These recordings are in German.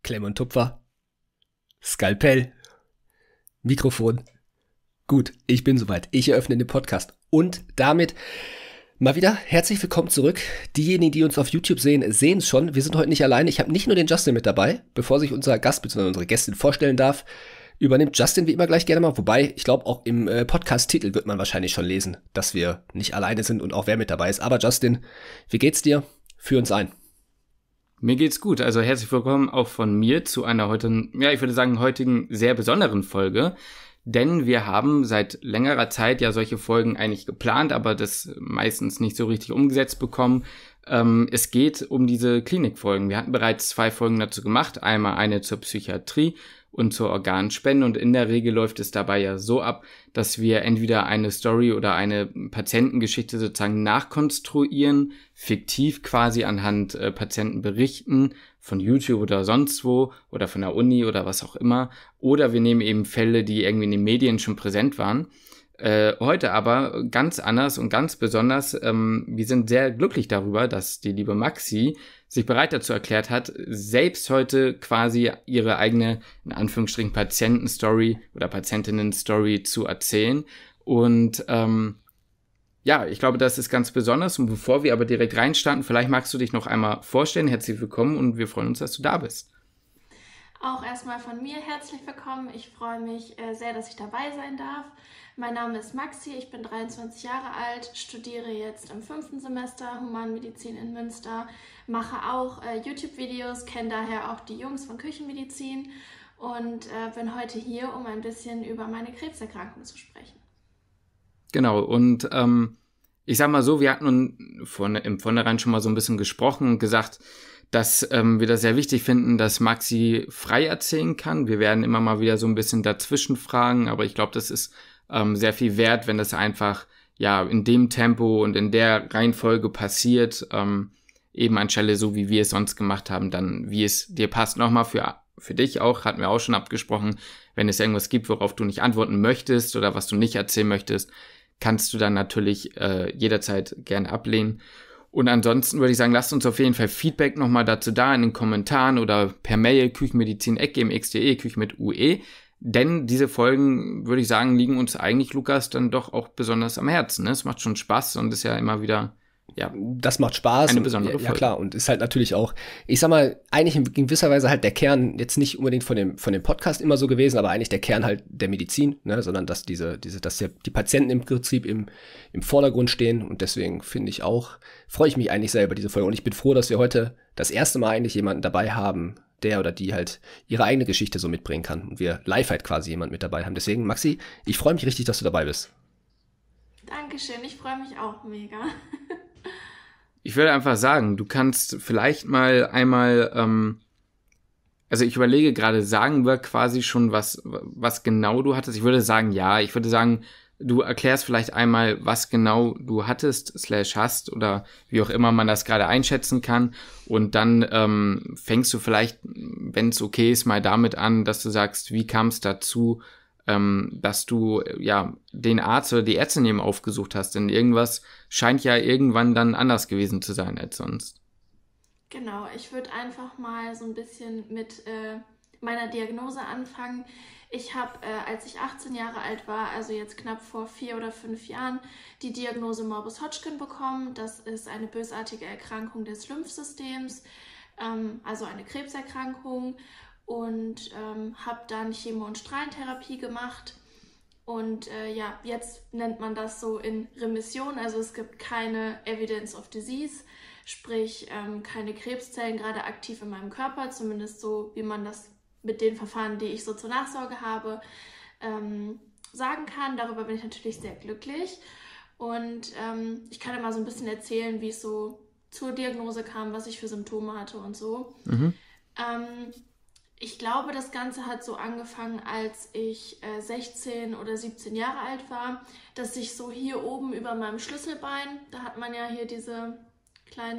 Klemm und Tupfer, Skalpell, Mikrofon. Gut, ich bin soweit. Ich eröffne den Podcast. Und damit mal wieder herzlich willkommen zurück. Diejenigen, die uns auf YouTube sehen, sehen es schon. Wir sind heute nicht alleine. Ich habe nicht nur den Justin mit dabei. Bevor sich unser Gast bzw. unsere Gästin vorstellen darf, übernimmt Justin wie immer gleich gerne mal. Wobei, ich glaube, auch im Podcast-Titel wird man wahrscheinlich schon lesen, dass wir nicht alleine sind und auch wer mit dabei ist. Aber Justin, wie geht's dir? Führ uns ein. Mir geht's gut, also herzlich willkommen auch von mir zu einer heutigen sehr besonderen Folge, denn wir haben seit längerer Zeit ja solche Folgen eigentlich geplant, aber das meistens nicht so richtig umgesetzt bekommen. Es geht um diese Klinikfolgen. Wir hatten bereits 2 Folgen dazu gemacht, einmal eine zur Psychiatrie und zur Organspende, und in der Regel läuft es dabei ja so ab, dass wir entweder eine Story oder eine Patientengeschichte sozusagen nachkonstruieren, fiktiv quasi anhand Patientenberichten von YouTube oder sonst wo oder von der Uni oder was auch immer, oder wir nehmen eben Fälle, die irgendwie in den Medien schon präsent waren. Heute aber ganz anders und ganz besonders, wir sind sehr glücklich darüber, dass die liebe Maxi sich bereit dazu erklärt hat, selbst heute quasi ihre eigene, in Anführungsstrichen, Patientenstory oder Patientinnen-Story zu erzählen. Und ja, ich glaube, das ist ganz besonders. Und bevor wir aber direkt reinstarten, vielleicht magst du dich noch einmal vorstellen. Herzlich willkommen und wir freuen uns, dass du da bist. Auch erstmal von mir herzlich willkommen. Ich freue mich sehr, dass ich dabei sein darf. Mein Name ist Maxi, ich bin 23 Jahre alt, studiere jetzt im 5. Semester Humanmedizin in Münster, mache auch YouTube-Videos, kenne daher auch die Jungs von Küchenmedizin und bin heute hier, um ein bisschen über meine Krebserkrankung zu sprechen. Genau, und ich sag mal so, wir hatten im Vornherein schon mal so ein bisschen gesprochen und gesagt, dass wir das sehr wichtig finden, dass Maxi frei erzählen kann. Wir werden immer mal wieder so ein bisschen dazwischen fragen, aber ich glaube, das ist sehr viel wert, wenn das einfach ja in dem Tempo und in der Reihenfolge passiert, eben anstelle so, wie wir es sonst gemacht haben, dann wie es dir passt. Nochmal für dich auch, hatten wir auch schon abgesprochen, wenn es irgendwas gibt, worauf du nicht antworten möchtest oder was du nicht erzählen möchtest, kannst du dann natürlich jederzeit gerne ablehnen. Und ansonsten würde ich sagen, lasst uns auf jeden Fall Feedback nochmal dazu da in den Kommentaren oder per Mail küchenmedizin@gmx.de, Küchen mit UE. Denn diese Folgen, würde ich sagen, liegen uns eigentlich, Lukas, dann doch auch besonders am Herzen. Ne? Es macht schon Spaß und ist ja immer wieder, ja, das macht Spaß. Eine besondere Folge. Ja, klar. Und ist halt natürlich auch, ich sag mal, eigentlich in gewisser Weise halt der Kern, jetzt nicht unbedingt von dem Podcast immer so gewesen, aber eigentlich der Kern halt der Medizin, ne? Sondern dass dass ja die Patienten im Prinzip im Vordergrund stehen. Und deswegen freue ich mich eigentlich sehr über diese Folge. Und ich bin froh, dass wir heute das erste Mal eigentlich jemanden dabei haben, der oder die halt ihre eigene Geschichte so mitbringen kann. Und wir live halt quasi jemanden mit dabei haben. Deswegen, Maxi, ich freue mich richtig, dass du dabei bist. Dankeschön, ich freue mich auch mega. Ich würde einfach sagen, du kannst vielleicht mal einmal, also ich überlege gerade, sagen wir quasi schon, was genau du hattest. Ich würde sagen, ja. Ich würde sagen, du erklärst vielleicht einmal, was genau du hattest / hast oder wie auch immer man das gerade einschätzen kann. Und dann fängst du vielleicht, wenn es okay ist, mal damit an, dass du sagst, wie kam es dazu, dass du ja den Arzt oder die Ärztin eben aufgesucht hast. Denn irgendwas scheint ja irgendwann dann anders gewesen zu sein als sonst. Genau, ich würde einfach mal so ein bisschen mit meiner Diagnose anfangen. Ich habe, als ich 18 Jahre alt war, also jetzt knapp vor 4 oder 5 Jahren, die Diagnose Morbus Hodgkin bekommen. Das ist eine bösartige Erkrankung des Lymphsystems, also eine Krebserkrankung. Und habe dann Chemo- und Strahlentherapie gemacht. Und ja, jetzt nennt man das so in Remission. Also es gibt keine Evidence of Disease, sprich keine Krebszellen gerade aktiv in meinem Körper, zumindest so, wie man das mit den Verfahren, die ich so zur Nachsorge habe, sagen kann. Darüber bin ich natürlich sehr glücklich. Und ich kann ja mal so ein bisschen erzählen, wie es so zur Diagnose kam, was ich für Symptome hatte und so. Mhm. Ich glaube, das Ganze hat so angefangen, als ich 16 oder 17 Jahre alt war, dass ich so hier oben über meinem Schlüsselbein, da hat man ja hier diese kleine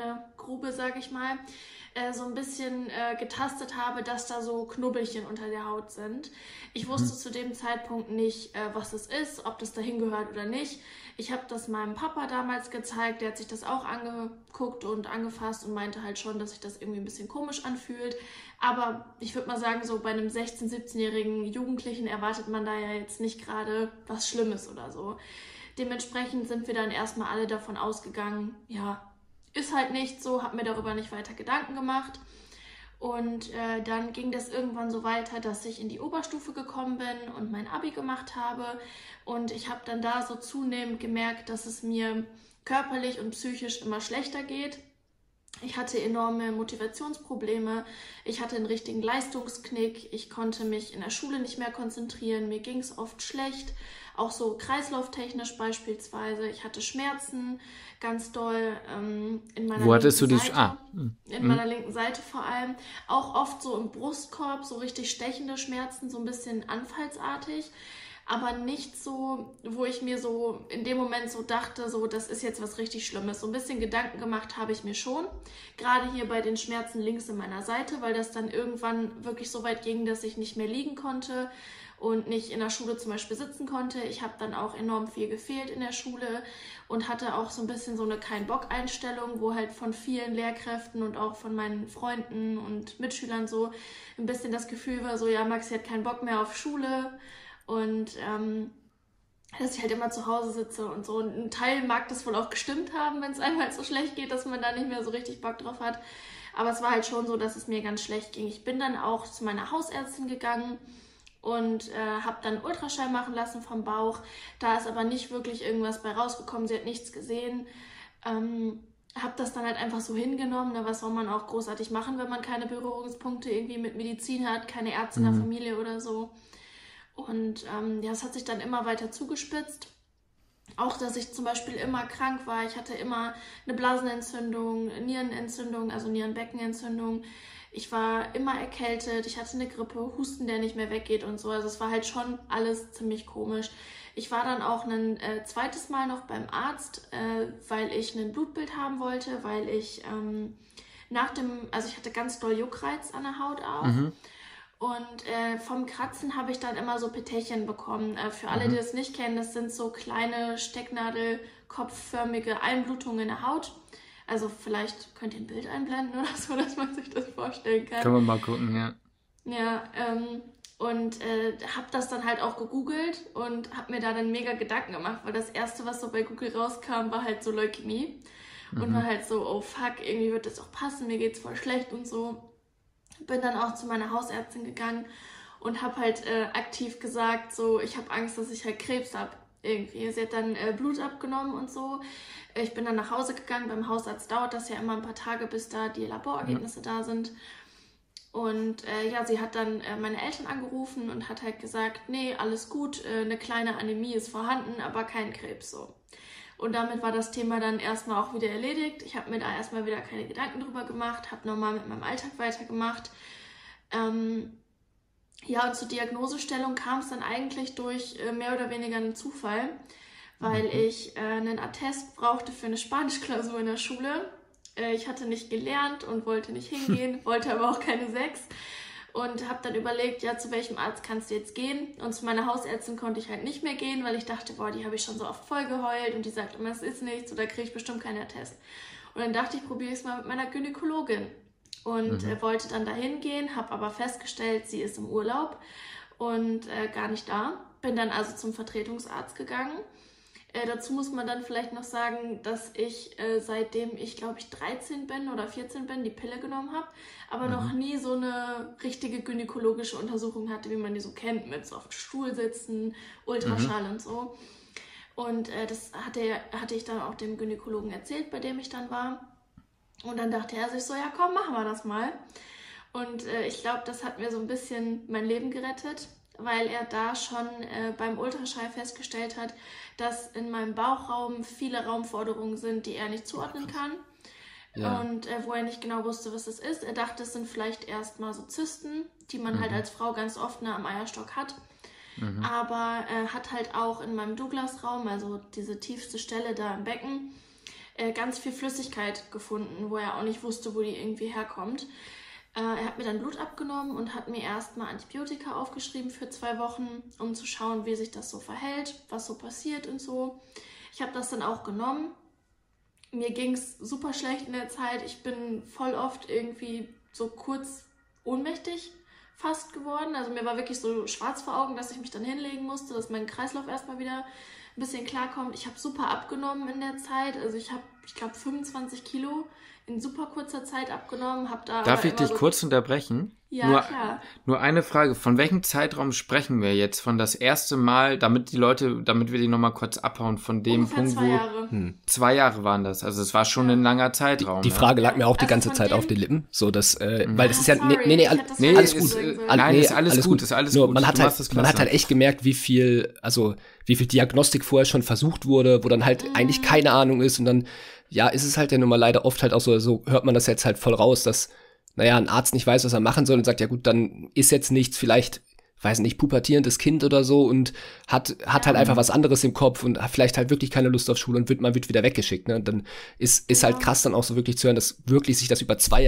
Fundgrube, sag ich mal, so ein bisschen getastet habe, dass da so Knubbelchen unter der Haut sind. Ich wusste zu dem Zeitpunkt nicht, was es ist, ob das dahin gehört oder nicht. Ich habe das meinem Papa damals gezeigt, der hat sich das auch angeguckt und angefasst und meinte halt schon, dass sich das irgendwie ein bisschen komisch anfühlt. Aber ich würde mal sagen, so bei einem 16-, 17-jährigen Jugendlichen erwartet man da ja jetzt nicht gerade was Schlimmes oder so. Dementsprechend sind wir dann erstmal alle davon ausgegangen, ja, ist halt nicht so, habe mir darüber nicht weiter Gedanken gemacht. Und dann ging das irgendwann so weiter, dass ich in die Oberstufe gekommen bin und mein Abi gemacht habe. Und ich habe dann da so zunehmend gemerkt, dass es mir körperlich und psychisch immer schlechter geht. Ich hatte enorme Motivationsprobleme, ich hatte einen richtigen Leistungsknick, ich konnte mich in der Schule nicht mehr konzentrieren, mir ging es oft schlecht, auch so kreislauftechnisch beispielsweise. Ich hatte Schmerzen, ganz doll in meiner Wo hattest du die? Seite, in meiner linken Seite vor allem. Auch oft so im Brustkorb, so richtig stechende Schmerzen, so ein bisschen anfallsartig. Aber nicht so, wo ich mir so in dem Moment so dachte, so das ist jetzt was richtig Schlimmes. So ein bisschen Gedanken gemacht habe ich mir schon. Gerade hier bei den Schmerzen links in meiner Seite, weil das dann irgendwann wirklich so weit ging, dass ich nicht mehr liegen konnte und nicht in der Schule zum Beispiel sitzen konnte. Ich habe dann auch enorm viel gefehlt in der Schule und hatte auch so ein bisschen so eine Kein-Bock-Einstellung, wo halt von vielen Lehrkräften und auch von meinen Freunden und Mitschülern so ein bisschen das Gefühl war, so ja, Maxi hat keinen Bock mehr auf Schule. Und dass ich halt immer zu Hause sitze und so. Und ein Teil mag das wohl auch gestimmt haben, wenn es einem halt so schlecht geht, dass man da nicht mehr so richtig Bock drauf hat. Aber es war halt schon so, dass es mir ganz schlecht ging. Ich bin dann auch zu meiner Hausärztin gegangen und habe dann Ultraschall machen lassen vom Bauch. Da ist aber nicht wirklich irgendwas bei rausgekommen. Sie hat nichts gesehen. Habe das dann halt einfach so hingenommen. Ne? Was soll man auch großartig machen, wenn man keine Berührungspunkte irgendwie mit Medizin hat, keine Ärzte in der Familie oder so. Und ja, es hat sich dann immer weiter zugespitzt. Auch, dass ich zum Beispiel immer krank war. Ich hatte immer eine Blasenentzündung, Nierenentzündung, also Nierenbeckenentzündung. Ich war immer erkältet. Ich hatte eine Grippe, Husten, der nicht mehr weggeht und so. Also es war halt schon alles ziemlich komisch. Ich war dann auch ein zweites Mal noch beim Arzt, weil ich ein Blutbild haben wollte, weil ich also ich hatte ganz doll Juckreiz an der Haut auch. Und vom Kratzen habe ich dann immer so Petechen bekommen. Für alle, die das nicht kennen, das sind so kleine Stecknadel-kopfförmige Einblutungen in der Haut. Also vielleicht könnt ihr ein Bild einblenden oder so, dass man sich das vorstellen kann. Können wir mal gucken, ja. Ja, und habe das dann halt auch gegoogelt und habe mir da dann mega Gedanken gemacht, weil das Erste, was so bei Google rauskam, war halt so Leukämie. Und war halt so, oh fuck, irgendwie wird das auch passen, mir geht's voll schlecht und so. Bin dann auch zu meiner Hausärztin gegangen und habe halt aktiv gesagt, so ich habe Angst, dass ich halt Krebs habe irgendwie. Sie hat dann Blut abgenommen und so. Ich bin dann nach Hause gegangen. Beim Hausarzt dauert das ja immer ein paar Tage, bis da die Laborergebnisse da sind. Und ja, sie hat dann meine Eltern angerufen und hat halt gesagt, nee, alles gut, eine kleine Anämie ist vorhanden, aber kein Krebs so. Und damit war das Thema dann erstmal auch wieder erledigt. Ich habe mir da erstmal wieder keine Gedanken drüber gemacht, habe nochmal mit meinem Alltag weitergemacht. Ja, und zur Diagnosestellung kam es dann eigentlich durch mehr oder weniger einen Zufall, weil ich einen Attest brauchte für eine Spanischklausur in der Schule. Ich hatte nicht gelernt und wollte nicht hingehen, wollte aber auch keine 6. Und habe dann überlegt, ja, zu welchem Arzt kannst du jetzt gehen? Und zu meiner Hausärztin konnte ich halt nicht mehr gehen, weil ich dachte, boah, die habe ich schon so oft voll geheult und die sagt immer, es ist nichts oder kriege ich bestimmt keinen Attest. Und dann dachte ich, probiere es mal mit meiner Gynäkologin. Und wollte dann dahin gehen, habe aber festgestellt, sie ist im Urlaub und gar nicht da. Bin dann also zum Vertretungsarzt gegangen. Dazu muss man dann vielleicht noch sagen, dass ich seitdem ich, glaube ich, 13 bin oder 14 bin, die Pille genommen habe, aber noch nie so eine richtige gynäkologische Untersuchung hatte, wie man die so kennt, mit so auf dem Stuhl sitzen, Ultraschall und so. Und das hatte ich dann auch dem Gynäkologen erzählt, bei dem ich dann war. Und dann dachte er sich so, ja komm, machen wir das mal. Und ich glaube, das hat mir so ein bisschen mein Leben gerettet, weil er da schon beim Ultraschall festgestellt hat, dass in meinem Bauchraum viele Raumforderungen sind, die er nicht zuordnen kann. Ja. Und wo er nicht genau wusste, was es ist. Er dachte, es sind vielleicht erstmal so Zysten, die man halt als Frau ganz oft am Eierstock hat. Aber er hat halt auch in meinem Douglas-Raum, also diese tiefste Stelle da im Becken, ganz viel Flüssigkeit gefunden, wo er auch nicht wusste, wo die irgendwie herkommt. Er hat mir dann Blut abgenommen und hat mir erstmal Antibiotika aufgeschrieben für 2 Wochen, um zu schauen, wie sich das so verhält, was so passiert und so. Ich habe das dann auch genommen. Mir ging es super schlecht in der Zeit. Ich bin voll oft irgendwie so kurz ohnmächtig fast geworden. Also mir war wirklich so schwarz vor Augen, dass ich mich dann hinlegen musste, dass mein Kreislauf erstmal wieder ein bisschen klarkommt. Ich habe super abgenommen in der Zeit. Also ich glaube 25 Kilo in super kurzer Zeit abgenommen. Darf ich dich kurz unterbrechen? Ja, klar. Nur eine Frage. Von welchem Zeitraum sprechen wir jetzt? Von das erste Mal, damit wir die nochmal kurz abhauen, von dem Ungefähr Punkt, 2 Jahre. 2 Jahre waren das. Also es war schon ein langer Zeitraum. Die Frage lag mir auch die Also ganze von Zeit dem- auf den Lippen, so dass, weil das ist ja, sorry, nee, ich hätte das Nee, alles falsch gut. sagen sollen. Nein, Nee, ist alles gut, ist alles Nur gut. man Du hat machst das halt, man hat klasse. halt echt gemerkt, wie viel Diagnostik vorher schon versucht wurde, wo dann halt eigentlich keine Ahnung ist und dann, ja, ist es halt ja nun mal leider oft halt auch so hört man das jetzt halt voll raus, dass, naja, ein Arzt nicht weiß, was er machen soll und sagt, ja gut, dann ist jetzt nichts, vielleicht, weiß nicht, pubertierendes Kind oder so und hat halt einfach was anderes im Kopf und hat vielleicht halt wirklich keine Lust auf Schule und wird wieder weggeschickt, ne? Und dann ist halt krass dann auch so wirklich zu hören, dass wirklich sich das über 2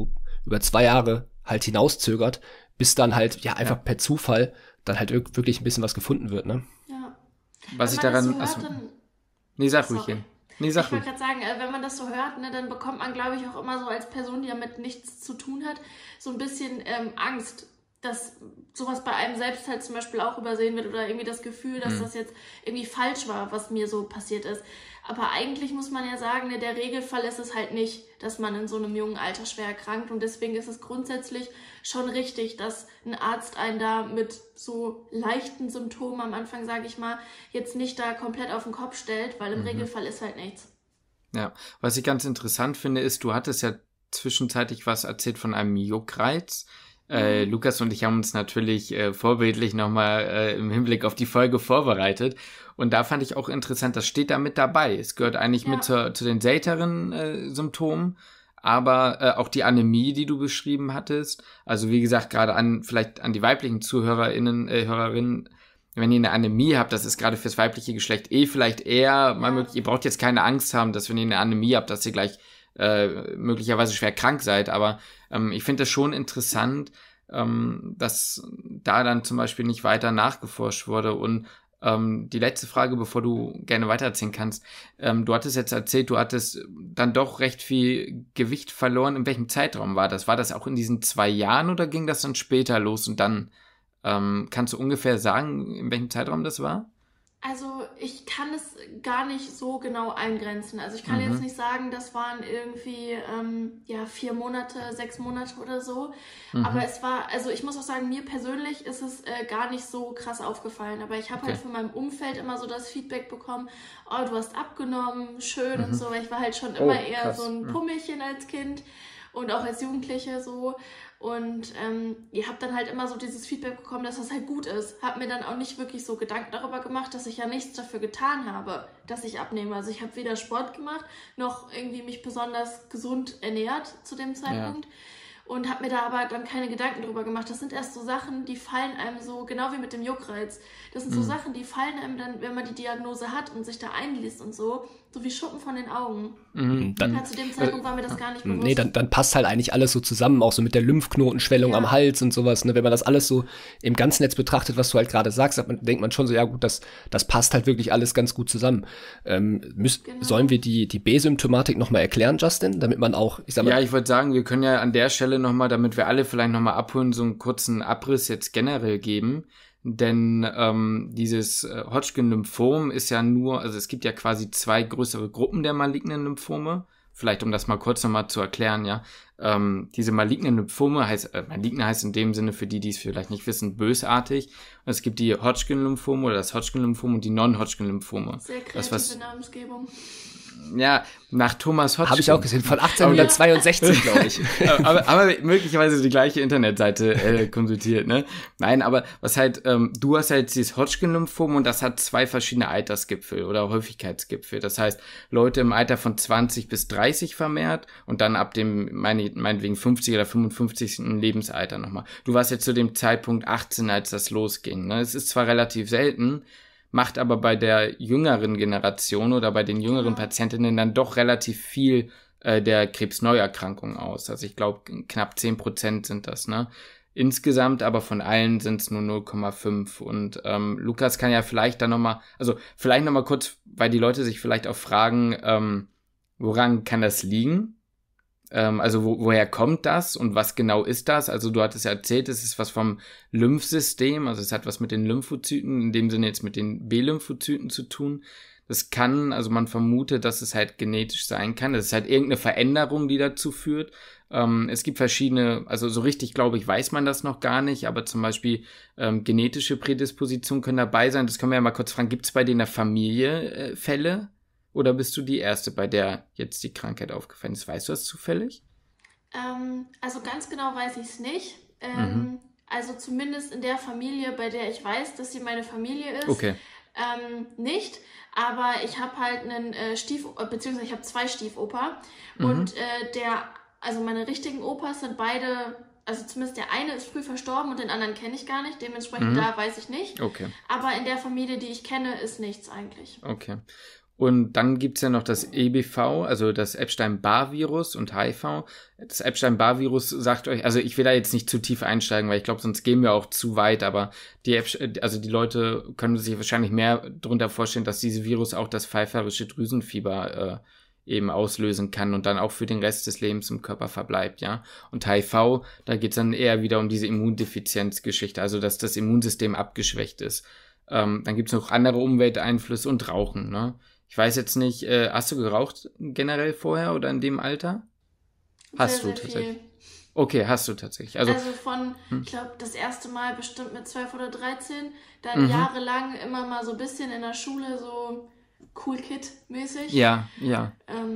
Jahre halt hinauszögert, bis dann halt, ja, einfach per Zufall dann halt wirklich ein bisschen was gefunden wird, ne? Ja. Was ich Wenn man daran... das so achso. hört, dann Nee, sag ruhig. Sorry. Jen. Nee, sag Ich ruhig. wollte gerade sagen, wenn man das so hört, ne, dann bekommt man, glaube ich, auch immer so als Person, die damit nichts zu tun hat, so ein bisschen Angst, dass sowas bei einem selbst halt zum Beispiel auch übersehen wird oder irgendwie das Gefühl, dass das jetzt irgendwie falsch war, was mir so passiert ist. Aber eigentlich muss man ja sagen, ne, der Regelfall ist es halt nicht, dass man in so einem jungen Alter schwer erkrankt und deswegen ist es grundsätzlich schon richtig, dass ein Arzt einen da mit so leichten Symptomen am Anfang, sage ich mal, jetzt nicht da komplett auf den Kopf stellt, weil im Regelfall ist halt nichts. Ja, was ich ganz interessant finde, ist, du hattest ja zwischenzeitlich was erzählt von einem Juckreiz. Lukas und ich haben uns natürlich vorbildlich nochmal im Hinblick auf die Folge vorbereitet. Und da fand ich auch interessant, das steht da mit dabei. Es gehört eigentlich mit zu den seltenen Symptomen, aber auch die Anämie, die du beschrieben hattest. Also wie gesagt, gerade vielleicht an die weiblichen Hörerinnen, wenn ihr eine Anämie habt, das ist gerade fürs weibliche Geschlecht vielleicht eher mal möglich. Ihr braucht jetzt keine Angst haben, dass wenn ihr eine Anämie habt, dass ihr gleich möglicherweise schwer krank seid, aber ich finde das schon interessant, dass da dann zum Beispiel nicht weiter nachgeforscht wurde. Und die letzte Frage, bevor du gerne weitererzählen kannst, du hattest jetzt erzählt, du hattest dann doch recht viel Gewicht verloren. In welchem Zeitraum war das? War das auch in diesen 2 Jahren oder ging das dann später los? Und dann kannst du ungefähr sagen, in welchem Zeitraum das war? Also ich kann es gar nicht so genau eingrenzen. Also ich kann jetzt nicht sagen, das waren irgendwie 4 Monate, 6 Monate oder so. Aber es war, also ich muss auch sagen, mir persönlich ist es gar nicht so krass aufgefallen. Aber ich habe halt von meinem Umfeld immer so das Feedback bekommen, oh, du hast abgenommen, schön und so. Weil ich war halt schon immer eher krass. so ein Pummelchen als Kind und auch als Jugendliche so. Und ihr habt dann halt immer so dieses Feedback bekommen, dass das halt gut ist. Hab mir dann auch nicht wirklich so Gedanken darüber gemacht, dass ich ja nichts dafür getan habe, dass ich abnehme. Also ich habe weder Sport gemacht, noch irgendwie mich besonders gesund ernährt zu dem Zeitpunkt. Und habe mir da aber dann keine Gedanken drüber gemacht. Das sind erst so Sachen, die fallen einem so, genau wie mit dem Juckreiz. Das sind so Sachen, die fallen einem dann, wenn man die Diagnose hat und sich da einliest und so wie Schuppen von den Augen. Dann, Zu dem Zeitpunkt war mir das gar nicht bewusst. nee, dann passt halt eigentlich alles so zusammen, auch so mit der Lymphknotenschwellung am Hals und sowas, ne? Wenn man das alles so im ganzen Netz betrachtet, was du halt gerade sagst, denkt man schon so, ja gut, das passt halt wirklich alles ganz gut zusammen. Sollen wir die B-Symptomatik nochmal erklären, Justin, damit man auch, ich sag mal... Ja, ich würde sagen, wir können ja an der Stelle nochmal, damit wir alle vielleicht nochmal abholen, so einen kurzen Abriss jetzt generell geben. Denn dieses Hodgkin-Lymphom ist ja also es gibt ja quasi 2 größere Gruppen der malignen Lymphome. Vielleicht, um das mal kurz nochmal zu erklären, ja. Diese malignen Lymphome maligne heißt in dem Sinne, für die es vielleicht nicht wissen, bösartig. Und es gibt die Hodgkin-Lymphome oder das Hodgkin-Lymphom und die Non-Hodgkin-Lymphome. Sehr kreative Namensgebung. Ja, nach Thomas Hodgkin. Habe ich auch gesehen, von 1862, glaube ich. aber möglicherweise die gleiche Internetseite konsultiert, ne? Nein, aber was halt, du hast halt dieses Hodgkin-Lymphom und das hat 2 verschiedene Altersgipfel oder Häufigkeitsgipfel. Das heißt, Leute im Alter von 20 bis 30 vermehrt und dann ab dem, meinetwegen 50 oder 55. Lebensalter nochmal. Du warst jetzt zu dem Zeitpunkt 18, als das losging, ne? Es ist zwar relativ selten, macht aber bei der jüngeren Generation oder bei den jüngeren Patientinnen dann doch relativ viel der Krebsneuerkrankung aus. Also ich glaube, knapp 10% sind das, ne? Insgesamt, aber von allen sind es nur 0,5. Und Lukas kann ja vielleicht dann nochmal, also vielleicht nochmal kurz, weil die Leute sich vielleicht auch fragen, woran kann das liegen? Also woher kommt das und was genau ist das? Also du hattest ja erzählt, es ist was vom Lymphsystem, also es hat was mit den Lymphozyten, in dem Sinne jetzt mit den B-Lymphozyten zu tun. Das kann, also man vermutet, dass es halt genetisch sein kann. Das ist halt irgendeine Veränderung, die dazu führt. Es gibt verschiedene, also so richtig, glaube ich, weiß man das noch gar nicht, aber zum Beispiel genetische Prädispositionen können dabei sein. Das können wir ja mal kurz fragen, gibt es bei dir in der Familie Fälle? Oder bist du die Erste, bei der jetzt die Krankheit aufgefallen ist? Weißt du das zufällig? Also ganz genau weiß ich es nicht. Also zumindest in der Familie, bei der ich weiß, dass sie meine Familie ist. Okay. Nicht, aber ich habe halt einen beziehungsweise ich habe 2 Stiefoper und also meine richtigen Opas sind beide, also zumindest der eine ist früh verstorben und den anderen kenne ich gar nicht, dementsprechend da weiß ich nicht. Okay. Aber in der Familie, die ich kenne, ist nichts eigentlich. Okay. Und dann gibt's ja noch das EBV, also das Epstein-Barr-Virus und HIV. Das Epstein-Barr-Virus sagt euch, also ich will da jetzt nicht zu tief einsteigen, weil ich glaube, sonst gehen wir auch zu weit, aber die Leute können sich wahrscheinlich mehr darunter vorstellen, dass dieses Virus auch das pfeiferische Drüsenfieber eben auslösen kann und dann auch für den Rest des Lebens im Körper verbleibt, ja. Und HIV, da geht's dann eher wieder um diese Immundefizienzgeschichte, also dass das Immunsystem abgeschwächt ist. Dann gibt's noch andere Umwelteinflüsse und Rauchen, ne? Ich weiß jetzt nicht, hast du geraucht generell vorher oder in dem Alter? Hast du tatsächlich? Okay, hast du tatsächlich. Also von, ich glaube, das erste Mal bestimmt mit 12 oder 13, dann jahrelang immer mal so ein bisschen in der Schule so Cool Kid-mäßig. Ja. Ja.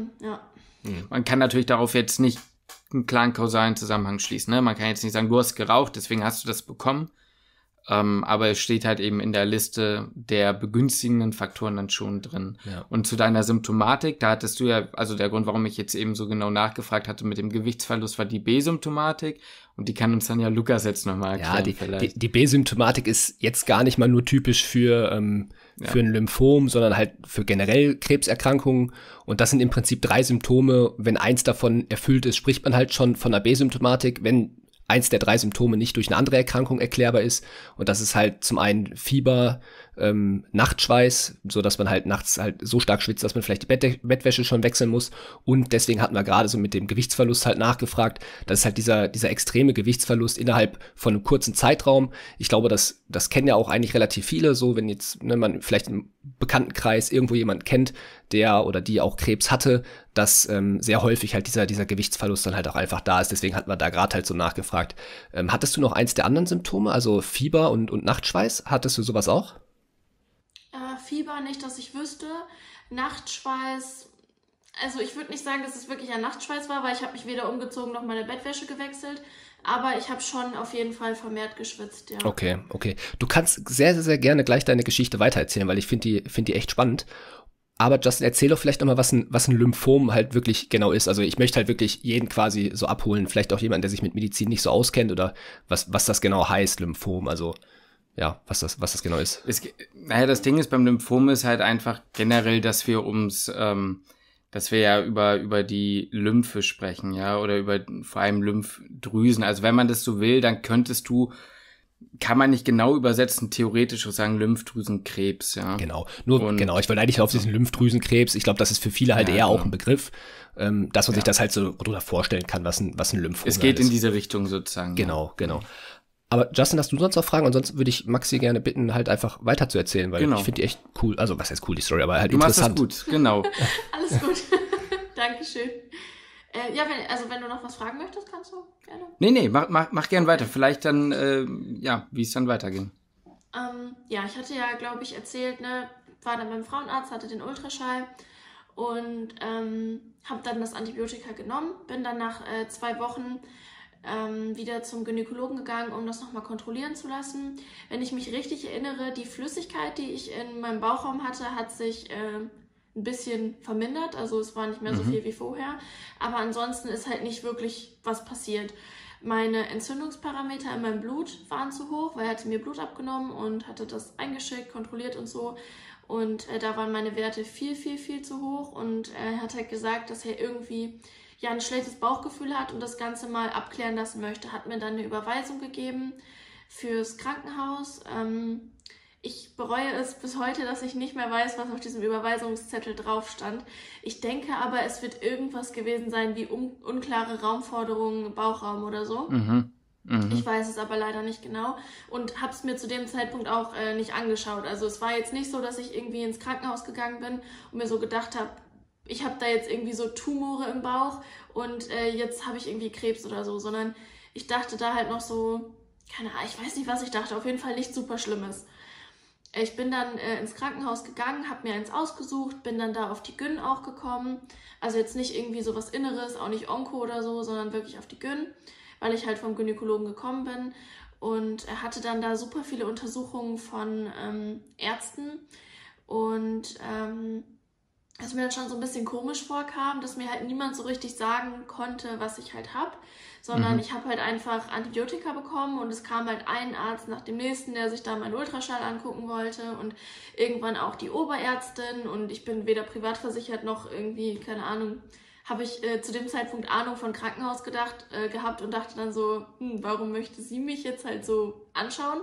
Man kann natürlich darauf jetzt nicht einen klaren kausalen Zusammenhang schließen, ne? Man kann jetzt nicht sagen, du hast geraucht, deswegen hast du das bekommen. Aber es steht halt eben in der Liste der begünstigenden Faktoren dann schon drin. Ja. Und zu deiner Symptomatik, da hattest du ja, also der Grund, warum ich jetzt eben so genau nachgefragt hatte mit dem Gewichtsverlust, war die B-Symptomatik. Und die kann uns dann ja Lukas jetzt nochmal erklären. Ja, die B-Symptomatik ist jetzt gar nicht mal nur typisch für ein Lymphom, sondern halt für generell Krebserkrankungen. Und das sind im Prinzip 3 Symptome. Wenn eins davon erfüllt ist, spricht man halt schon von einer B-Symptomatik. Wenn eins der 3 Symptome nicht durch eine andere Erkrankung erklärbar ist. Und das ist halt zum einen Fieber, Nachtschweiß, so dass man halt nachts halt so stark schwitzt, dass man vielleicht die Bettwäsche schon wechseln muss. Und deswegen hatten wir gerade so mit dem Gewichtsverlust halt nachgefragt. Das ist halt dieser extreme Gewichtsverlust innerhalb von einem kurzen Zeitraum. Ich glaube, das kennen ja auch eigentlich relativ viele. So, wenn jetzt man vielleicht im Bekanntenkreis irgendwo jemand kennt, der oder die auch Krebs hatte, dass sehr häufig halt dieser Gewichtsverlust dann halt auch einfach da ist. Deswegen hatten wir da gerade halt so nachgefragt. Hattest du noch eins der anderen Symptome, also Fieber und Nachtschweiß? Hattest du sowas auch? Fieber nicht, dass ich wüsste. Nachtschweiß, also ich würde nicht sagen, dass es wirklich ein Nachtschweiß war, weil ich habe mich weder umgezogen noch meine Bettwäsche gewechselt. Aber ich habe schon auf jeden Fall vermehrt geschwitzt, ja. Okay. Du kannst sehr, sehr, sehr gerne gleich deine Geschichte weitererzählen, weil ich finde die echt spannend. Aber Justin, erzähl doch vielleicht nochmal, was ein Lymphom halt wirklich genau ist. Also ich möchte halt wirklich jeden quasi so abholen. Vielleicht auch jemand, der sich mit Medizin nicht so auskennt oder was das genau heißt, Lymphom. Also ja, was das genau ist. Das Ding ist beim Lymphom ist halt einfach generell, dass wir ja über die Lymphe sprechen, ja, oder über vor allem Lymphdrüsen. Also wenn man das so will, dann kann man nicht genau übersetzen, theoretisch sagen Lymphdrüsenkrebs, ja. Genau, ich wollte eigentlich auf diesen Lymphdrüsenkrebs, ich glaube, das ist für viele halt eher auch ein Begriff, dass man sich das halt so drunter vorstellen kann, was ein Lymphom ist. Es geht in diese Richtung sozusagen. Genau. Aber Justin, hast du sonst noch Fragen? Und sonst würde ich Maxi gerne bitten, halt einfach weiter zu erzählen, weil ich finde die echt cool. Also, was heißt cool, die Story, aber halt interessant. Du machst das gut, genau. Alles gut. Dankeschön. Wenn du noch was fragen möchtest, kannst du gerne. Nee, mach gern weiter. Vielleicht dann, wie es dann weiterging. Ich hatte ja, glaube ich, erzählt, war dann beim Frauenarzt, hatte den Ultraschall und habe dann das Antibiotika genommen, bin dann nach 2 Wochen wieder zum Gynäkologen gegangen, um das nochmal kontrollieren zu lassen. Wenn ich mich richtig erinnere, die Flüssigkeit, die ich in meinem Bauchraum hatte, hat sich ein bisschen vermindert. Also es war nicht mehr so viel wie vorher. Aber ansonsten ist halt nicht wirklich was passiert. Meine Entzündungsparameter in meinem Blut waren zu hoch, weil er hatte mir Blut abgenommen und hatte das eingeschickt, kontrolliert und so. Und da waren meine Werte viel, viel, viel zu hoch. Und er hat halt gesagt, dass er irgendwie ja ein schlechtes Bauchgefühl hat und das Ganze mal abklären lassen möchte. Hat mir dann eine Überweisung gegeben fürs Krankenhaus. Ich bereue es bis heute, dass ich nicht mehr weiß, was auf diesem Überweisungszettel drauf stand. Ich denke aber, es wird irgendwas gewesen sein wie unklare Raumforderungen, Bauchraum oder so. Ich weiß es aber leider nicht genau und habe es mir zu dem Zeitpunkt auch nicht angeschaut. Also es war jetzt nicht so, dass ich irgendwie ins Krankenhaus gegangen bin und mir so gedacht habe, ich habe da jetzt irgendwie so Tumore im Bauch und jetzt habe ich irgendwie Krebs oder so, sondern ich dachte da halt noch so, keine Ahnung, ich weiß nicht, was ich dachte, auf jeden Fall nichts super Schlimmes. Ich bin dann ins Krankenhaus gegangen, habe mir eins ausgesucht, bin dann da auf die Gyn auch gekommen. Also jetzt nicht irgendwie so was Inneres, auch nicht Onko oder so, sondern wirklich auf die Gyn, weil ich halt vom Gynäkologen gekommen bin. Und er hatte dann da super viele Untersuchungen von Ärzten. Und was mir dann schon so ein bisschen komisch vorkam, dass mir halt niemand so richtig sagen konnte, was ich halt habe, sondern ich habe halt einfach Antibiotika bekommen und es kam halt ein Arzt nach dem nächsten, der sich da meinen Ultraschall angucken wollte und irgendwann auch die Oberärztin und ich bin weder privat versichert noch irgendwie, keine Ahnung, habe ich zu dem Zeitpunkt Ahnung von Krankenhaus gehabt und dachte dann so, warum möchte sie mich jetzt halt so anschauen?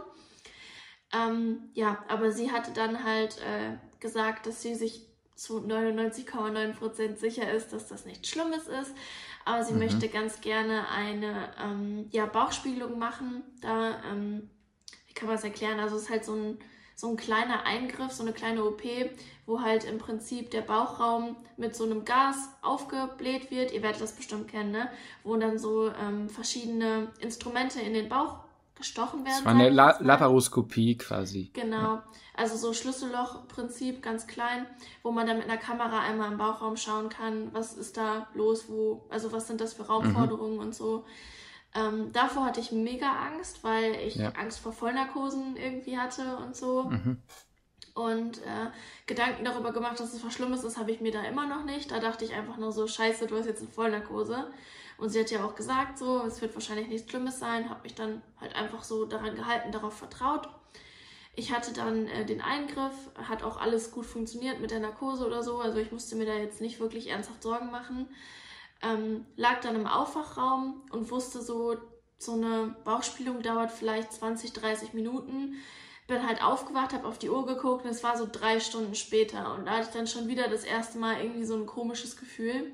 Ja, aber sie hatte dann halt gesagt, dass sie sich zu 99,9% sicher ist, dass das nichts Schlimmes ist. Aber sie möchte ganz gerne eine Bauchspiegelung machen. Da, wie kann man es erklären? Also es ist halt so ein kleiner Eingriff, so eine kleine OP, wo halt im Prinzip der Bauchraum mit so einem Gas aufgebläht wird. Ihr werdet das bestimmt kennen, ne? Wo dann so verschiedene Instrumente in den Bauch gestochen werden. Das war eine Laparoskopie quasi. Genau, also so Schlüsselloch-Prinzip, ganz klein, wo man dann mit einer Kamera einmal im Bauchraum schauen kann, was ist da los, was sind das für Raumforderungen und so. Davor hatte ich mega Angst, weil ich Angst vor Vollnarkosen irgendwie hatte und so. Und Gedanken darüber gemacht, dass es was Schlimmes ist, habe ich mir da immer noch nicht. Da dachte ich einfach nur so, scheiße, du hast jetzt eine Vollnarkose. Und sie hat ja auch gesagt, so, es wird wahrscheinlich nichts Schlimmes sein. Habe mich dann halt einfach so daran gehalten, darauf vertraut. Ich hatte dann den Eingriff, hat auch alles gut funktioniert mit der Narkose oder so. Also ich musste mir da jetzt nicht wirklich ernsthaft Sorgen machen. Lag dann im Aufwachraum und wusste so eine Bauchspiegelung dauert vielleicht 20, 30 Minuten. Bin halt aufgewacht, habe auf die Uhr geguckt und es war so 3 Stunden später. Und da hatte ich dann schon wieder das erste Mal irgendwie so ein komisches Gefühl.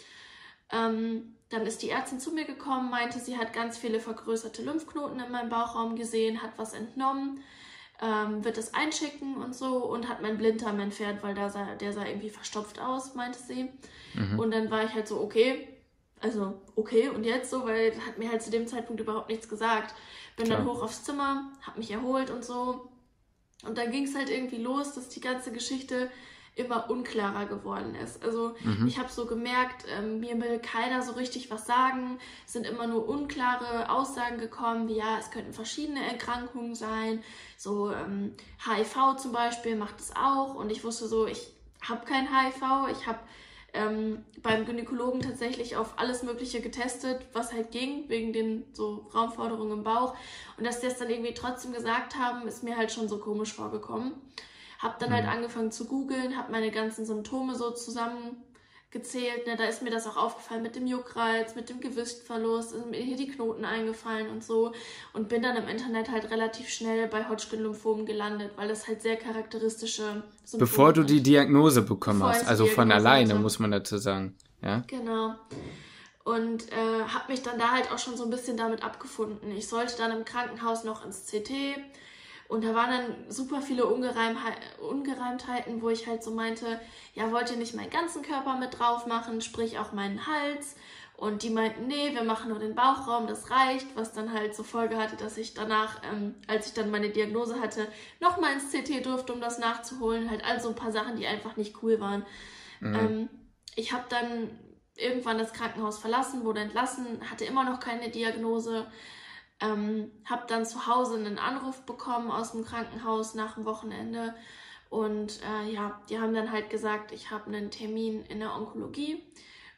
Dann ist die Ärztin zu mir gekommen, meinte, sie hat ganz viele vergrößerte Lymphknoten in meinem Bauchraum gesehen, hat was entnommen, wird es einschicken und so und hat meinen Blinddarm entfernt, weil der sah irgendwie verstopft aus, meinte sie. Und dann war ich halt so, okay, und jetzt so, weil hat mir halt zu dem Zeitpunkt überhaupt nichts gesagt. Bin dann hoch aufs Zimmer, hab mich erholt und so. Und dann ging es halt irgendwie los, dass die ganze Geschichte immer unklarer geworden ist. Also ich habe so gemerkt, mir will keiner so richtig was sagen. Es sind immer nur unklare Aussagen gekommen, wie ja, es könnten verschiedene Erkrankungen sein. So HIV zum Beispiel macht es auch. Und ich wusste so, ich habe kein HIV. Ich habe beim Gynäkologen tatsächlich auf alles Mögliche getestet, was halt ging, wegen den so Raumforderungen im Bauch. Und dass die es dann irgendwie trotzdem gesagt haben, ist mir halt schon so komisch vorgekommen. Hab dann halt angefangen zu googeln, hab meine ganzen Symptome so zusammengezählt. Ne? Da ist mir das auch aufgefallen mit dem Juckreiz, mit dem Gewichtsverlust, sind mir hier die Knoten eingefallen und so. Und bin dann im Internet halt relativ schnell bei Hodgkin-Lymphomen gelandet, weil das halt sehr charakteristische Symptome Bevor du die Diagnose bekommen Bevor ich hast, die also von Diagnose alleine, hatte. muss man dazu sagen. Ja? Genau. Und habe mich dann da halt auch schon so ein bisschen damit abgefunden. Ich sollte dann im Krankenhaus noch ins CT und da waren dann super viele Ungereimtheiten, wo ich halt so meinte, ja, wollt ihr nicht meinen ganzen Körper mit drauf machen, sprich auch meinen Hals? Und die meinten, nee, wir machen nur den Bauchraum, das reicht, was dann halt zur Folge hatte, dass ich danach, als ich dann meine Diagnose hatte, nochmal ins CT durfte, um das nachzuholen. Halt all so ein paar Sachen, die einfach nicht cool waren. Ich habe dann irgendwann das Krankenhaus verlassen, wurde entlassen, hatte immer noch keine Diagnose. Habe dann zu Hause einen Anruf bekommen aus dem Krankenhaus nach dem Wochenende und die haben dann halt gesagt, ich habe einen Termin in der Onkologie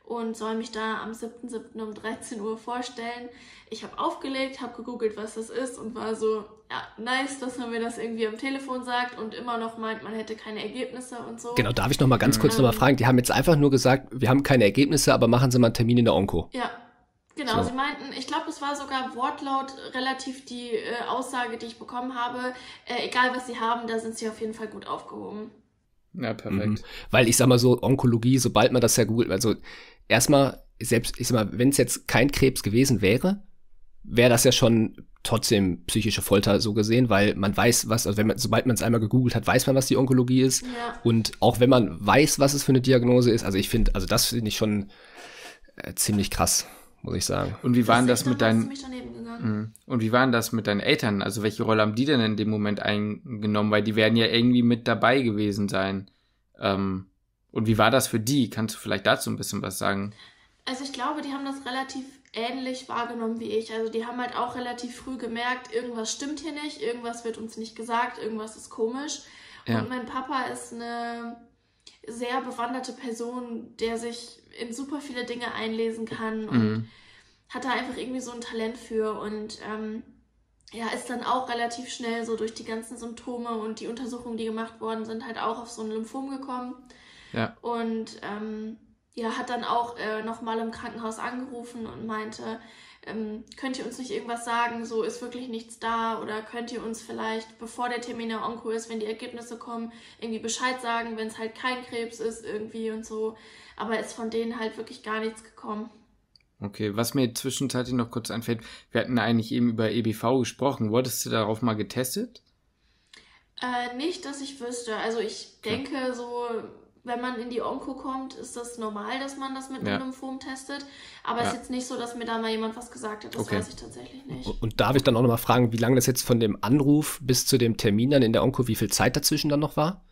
und soll mich da am 7.7. um 13 Uhr vorstellen. Ich habe aufgelegt, habe gegoogelt, was das ist und war so, ja, nice, dass man mir das irgendwie am Telefon sagt und immer noch meint, man hätte keine Ergebnisse und so. Genau, darf ich noch mal ganz kurz noch mal fragen? Die haben jetzt einfach nur gesagt, wir haben keine Ergebnisse, aber machen Sie mal einen Termin in der Onko. Ja, genau. So. Sie meinten, ich glaube, es war sogar Wortlaut relativ die Aussage, die ich bekommen habe. Egal, was Sie haben, da sind Sie auf jeden Fall gut aufgehoben. Ja, perfekt. Weil ich sag mal so, Onkologie, sobald man das ja googelt, also erstmal, selbst, ich sag mal, wenn es jetzt kein Krebs gewesen wäre, wäre das ja schon trotzdem psychische Folter so gesehen, weil man weiß, was, also sobald man es einmal gegoogelt hat, weiß man, was die Onkologie ist. Ja. Und auch wenn man weiß, was es für eine Diagnose ist, also ich finde, also das finde ich schon ziemlich krass, muss ich sagen. Und wie waren das mit deinen ziemlich daneben gegangen. Und wie waren das mit deinen Eltern? Also welche Rolle haben die denn in dem Moment eingenommen? Weil die werden ja irgendwie mit dabei gewesen sein. Und wie war das für die? Kannst du vielleicht dazu ein bisschen was sagen? Also ich glaube, die haben das relativ ähnlich wahrgenommen wie ich. Also die haben halt auch relativ früh gemerkt, irgendwas stimmt hier nicht, irgendwas wird uns nicht gesagt, irgendwas ist komisch. Ja. Und mein Papa ist eine sehr bewanderte Person, der sich in super viele Dinge einlesen kann und hat da einfach irgendwie so ein Talent für und ist dann auch relativ schnell so durch die ganzen Symptome und die Untersuchungen, die gemacht worden sind, halt auch auf so ein Lymphom gekommen. Ja. Und hat dann auch nochmal im Krankenhaus angerufen und meinte, könnt ihr uns nicht irgendwas sagen, so ist wirklich nichts da oder könnt ihr uns vielleicht, bevor der Termin der Onko ist, wenn die Ergebnisse kommen, irgendwie Bescheid sagen, wenn es halt kein Krebs ist irgendwie und so, aber ist von denen halt wirklich gar nichts gekommen. Okay, was mir zwischenzeitlich noch kurz einfällt, wir hatten eigentlich eben über EBV gesprochen, wurdest du darauf mal getestet? Nicht, dass ich wüsste, also ich denke so, wenn man in die Onko kommt, ist das normal, dass man das mit einem Lymphom testet. Aber es ist jetzt nicht so, dass mir da mal jemand was gesagt hat. Das weiß ich tatsächlich nicht. Und darf ich dann auch noch mal fragen, wie lange das jetzt von dem Anruf bis zu dem Termin dann in der Onko, wie viel Zeit dazwischen dann noch war?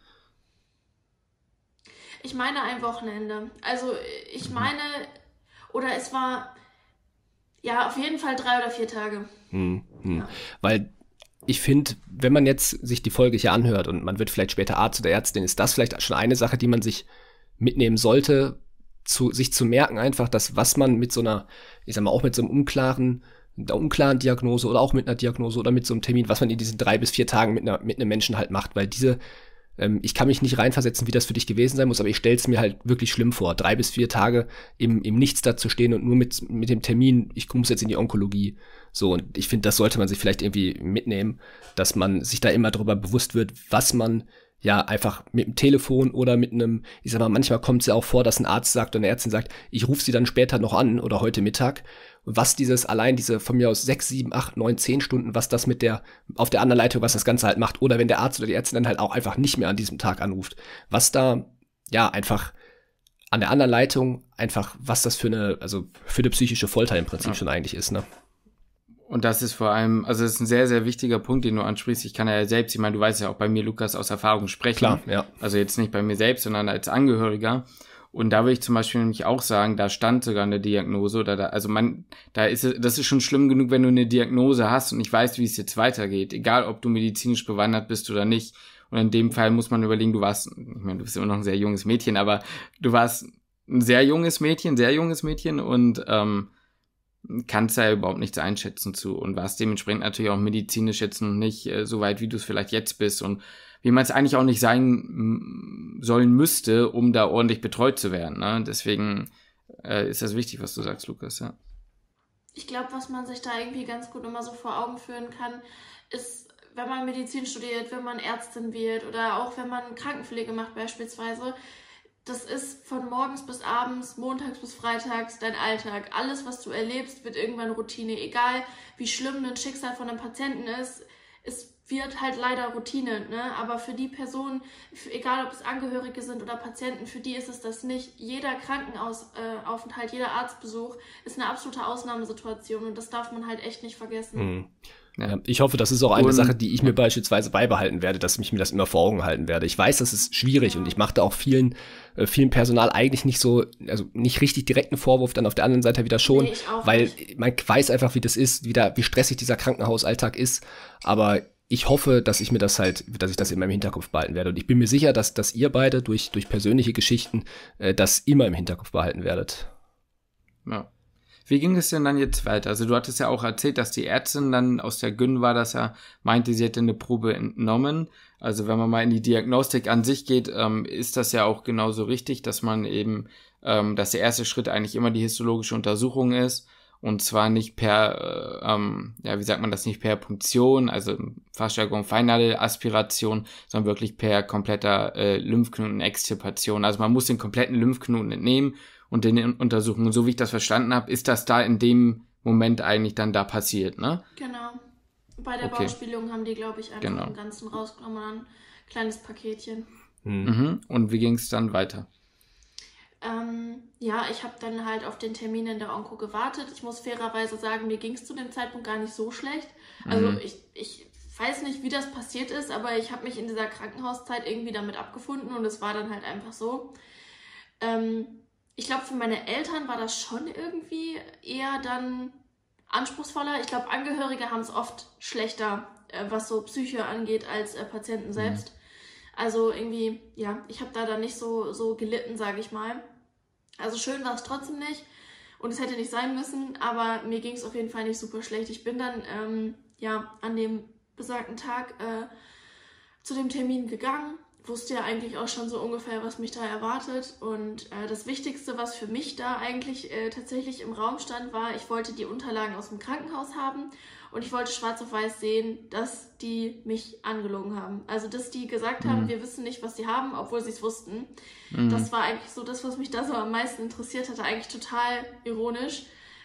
Ich meine ein Wochenende. Also ich meine, oder es war ja auf jeden Fall 3 oder 4 Tage. Ja. Weil ich finde, wenn man jetzt sich die Folge hier anhört und man wird vielleicht später Arzt oder Ärztin, ist das vielleicht schon eine Sache, die man sich mitnehmen sollte, sich zu merken einfach, dass was man mit so einer, ich sag mal auch mit so einer unklaren Diagnose oder auch mit einer Diagnose oder mit so einem Termin, was man in diesen 3 bis 4 Tagen mit einem Menschen halt macht, weil ich kann mich nicht reinversetzen, wie das für dich gewesen sein muss, aber ich stelle es mir halt wirklich schlimm vor, 3 bis 4 Tage im Nichts da zu stehen und nur mit dem Termin, ich muss jetzt in die Onkologie. So, und ich finde, das sollte man sich vielleicht irgendwie mitnehmen, dass man sich da immer darüber bewusst wird, was man ja einfach mit dem Telefon oder mit einem, ich sag mal, manchmal kommt es ja auch vor, dass ein Arzt sagt oder eine Ärztin sagt, ich rufe sie dann später noch an oder heute Mittag. Und was diese von mir aus 6, 7, 8, 9, 10 Stunden, was das auf der anderen Leitung, was das Ganze halt macht. Oder wenn der Arzt oder die Ärztin dann halt auch einfach nicht mehr an diesem Tag anruft. Was da, ja, einfach an der anderen Leitung, einfach, was das für eine psychische Folter im Prinzip schon eigentlich ist, ne? Und das ist vor allem, also das ist ein sehr, sehr wichtiger Punkt, den du ansprichst. Ich kann ja selbst, ich meine, du weißt ja auch bei mir, Lukas, aus Erfahrung sprechen. Klar, ja. Also jetzt nicht bei mir selbst, sondern als Angehöriger. Und da würde ich zum Beispiel nämlich auch sagen, da stand sogar eine Diagnose oder das ist schon schlimm genug, wenn du eine Diagnose hast und nicht weißt, wie es jetzt weitergeht. Egal, ob du medizinisch bewandert bist oder nicht. Und in dem Fall muss man überlegen, du bist immer noch ein sehr junges Mädchen, aber du warst ein sehr junges Mädchen und, kannst da überhaupt nichts einschätzen zu und warst dementsprechend natürlich auch medizinisch jetzt noch nicht so weit, wie du es vielleicht jetzt bist und wie man es eigentlich auch nicht sein sollen müsste, um da ordentlich betreut zu werden. Ne? Deswegen ist das wichtig, was du sagst, Lukas. Ja. Ich glaube, was man sich da irgendwie ganz gut immer so vor Augen führen kann, ist, wenn man Medizin studiert, wenn man Ärztin wird oder auch wenn man Krankenpflege macht beispielsweise, das ist von morgens bis abends, montags bis freitags dein Alltag. Alles, was du erlebst, wird irgendwann Routine. Egal, wie schlimm ein Schicksal von einem Patienten ist, es wird halt leider Routine, ne? Aber für die Person, egal ob es Angehörige sind oder Patienten, für die ist es das nicht. Jeder Krankenhausaufenthalt, jeder Arztbesuch ist eine absolute Ausnahmesituation und das darf man halt echt nicht vergessen. Ja, ich hoffe, das ist auch eine Sache, die ich mir beispielsweise beibehalten werde, dass ich mir das immer vor Augen halten werde. Ich weiß, das ist schwierig und ich mache da auch vielen Personal eigentlich nicht so, also nicht richtig direkten Vorwurf, dann auf der anderen Seite wieder schon, weil man weiß einfach, wie das ist, wie stressig dieser Krankenhausalltag ist, aber ich hoffe, dass ich das in meinem Hinterkopf behalten werde und ich bin mir sicher, dass ihr beide durch persönliche Geschichten das immer im Hinterkopf behalten werdet. Ja. Wie ging es denn dann jetzt weiter? Also du hattest ja auch erzählt, dass die Ärztin dann aus der Gyn war, dass er meinte, sie hätte eine Probe entnommen. Also wenn man mal in die Diagnostik an sich geht, ist das ja auch genauso richtig, dass man eben, dass der erste Schritt eigentlich immer die histologische Untersuchung ist. Und zwar nicht per, wie sagt man das, nicht per Punktion, also im Fachjargon Feinnadellaspiration, sondern wirklich per kompletter Lymphknotenextirpation. Also man muss den kompletten Lymphknoten entnehmen und den untersuchen. Und so wie ich das verstanden habe, ist das da in dem Moment eigentlich dann da passiert, ne? Genau. Bei der Bauchspiegelung haben die, glaube ich, einfach den ganzen rausgenommen und ein kleines Paketchen. Mhm. Und wie ging es dann weiter? Ich habe dann halt auf den Termin in der Onko gewartet. Ich muss fairerweise sagen, mir ging es zu dem Zeitpunkt gar nicht so schlecht. Also ich weiß nicht, wie das passiert ist, aber ich habe mich in dieser Krankenhauszeit irgendwie damit abgefunden und es war dann halt einfach so. Ich glaube, für meine Eltern war das schon irgendwie eher dann anspruchsvoller. Ich glaube, Angehörige haben es oft schlechter, was so Psyche angeht, als Patienten selbst. Also irgendwie, ich habe da dann nicht so gelitten, sage ich mal. Also schön war es trotzdem nicht und es hätte nicht sein müssen, aber mir ging es auf jeden Fall nicht super schlecht. Ich bin dann an dem besagten Tag zu dem Termin gegangen, wusste ja eigentlich auch schon so ungefähr, was mich da erwartet und das Wichtigste, was für mich da eigentlich tatsächlich im Raum stand, war, ich wollte die Unterlagen aus dem Krankenhaus haben und ich wollte schwarz auf weiß sehen, dass die mich angelogen haben. Also, dass die gesagt haben, wir wissen nicht, was sie haben, obwohl sie es wussten. Das war eigentlich so das, was mich da so am meisten interessiert hatte. Eigentlich total ironisch.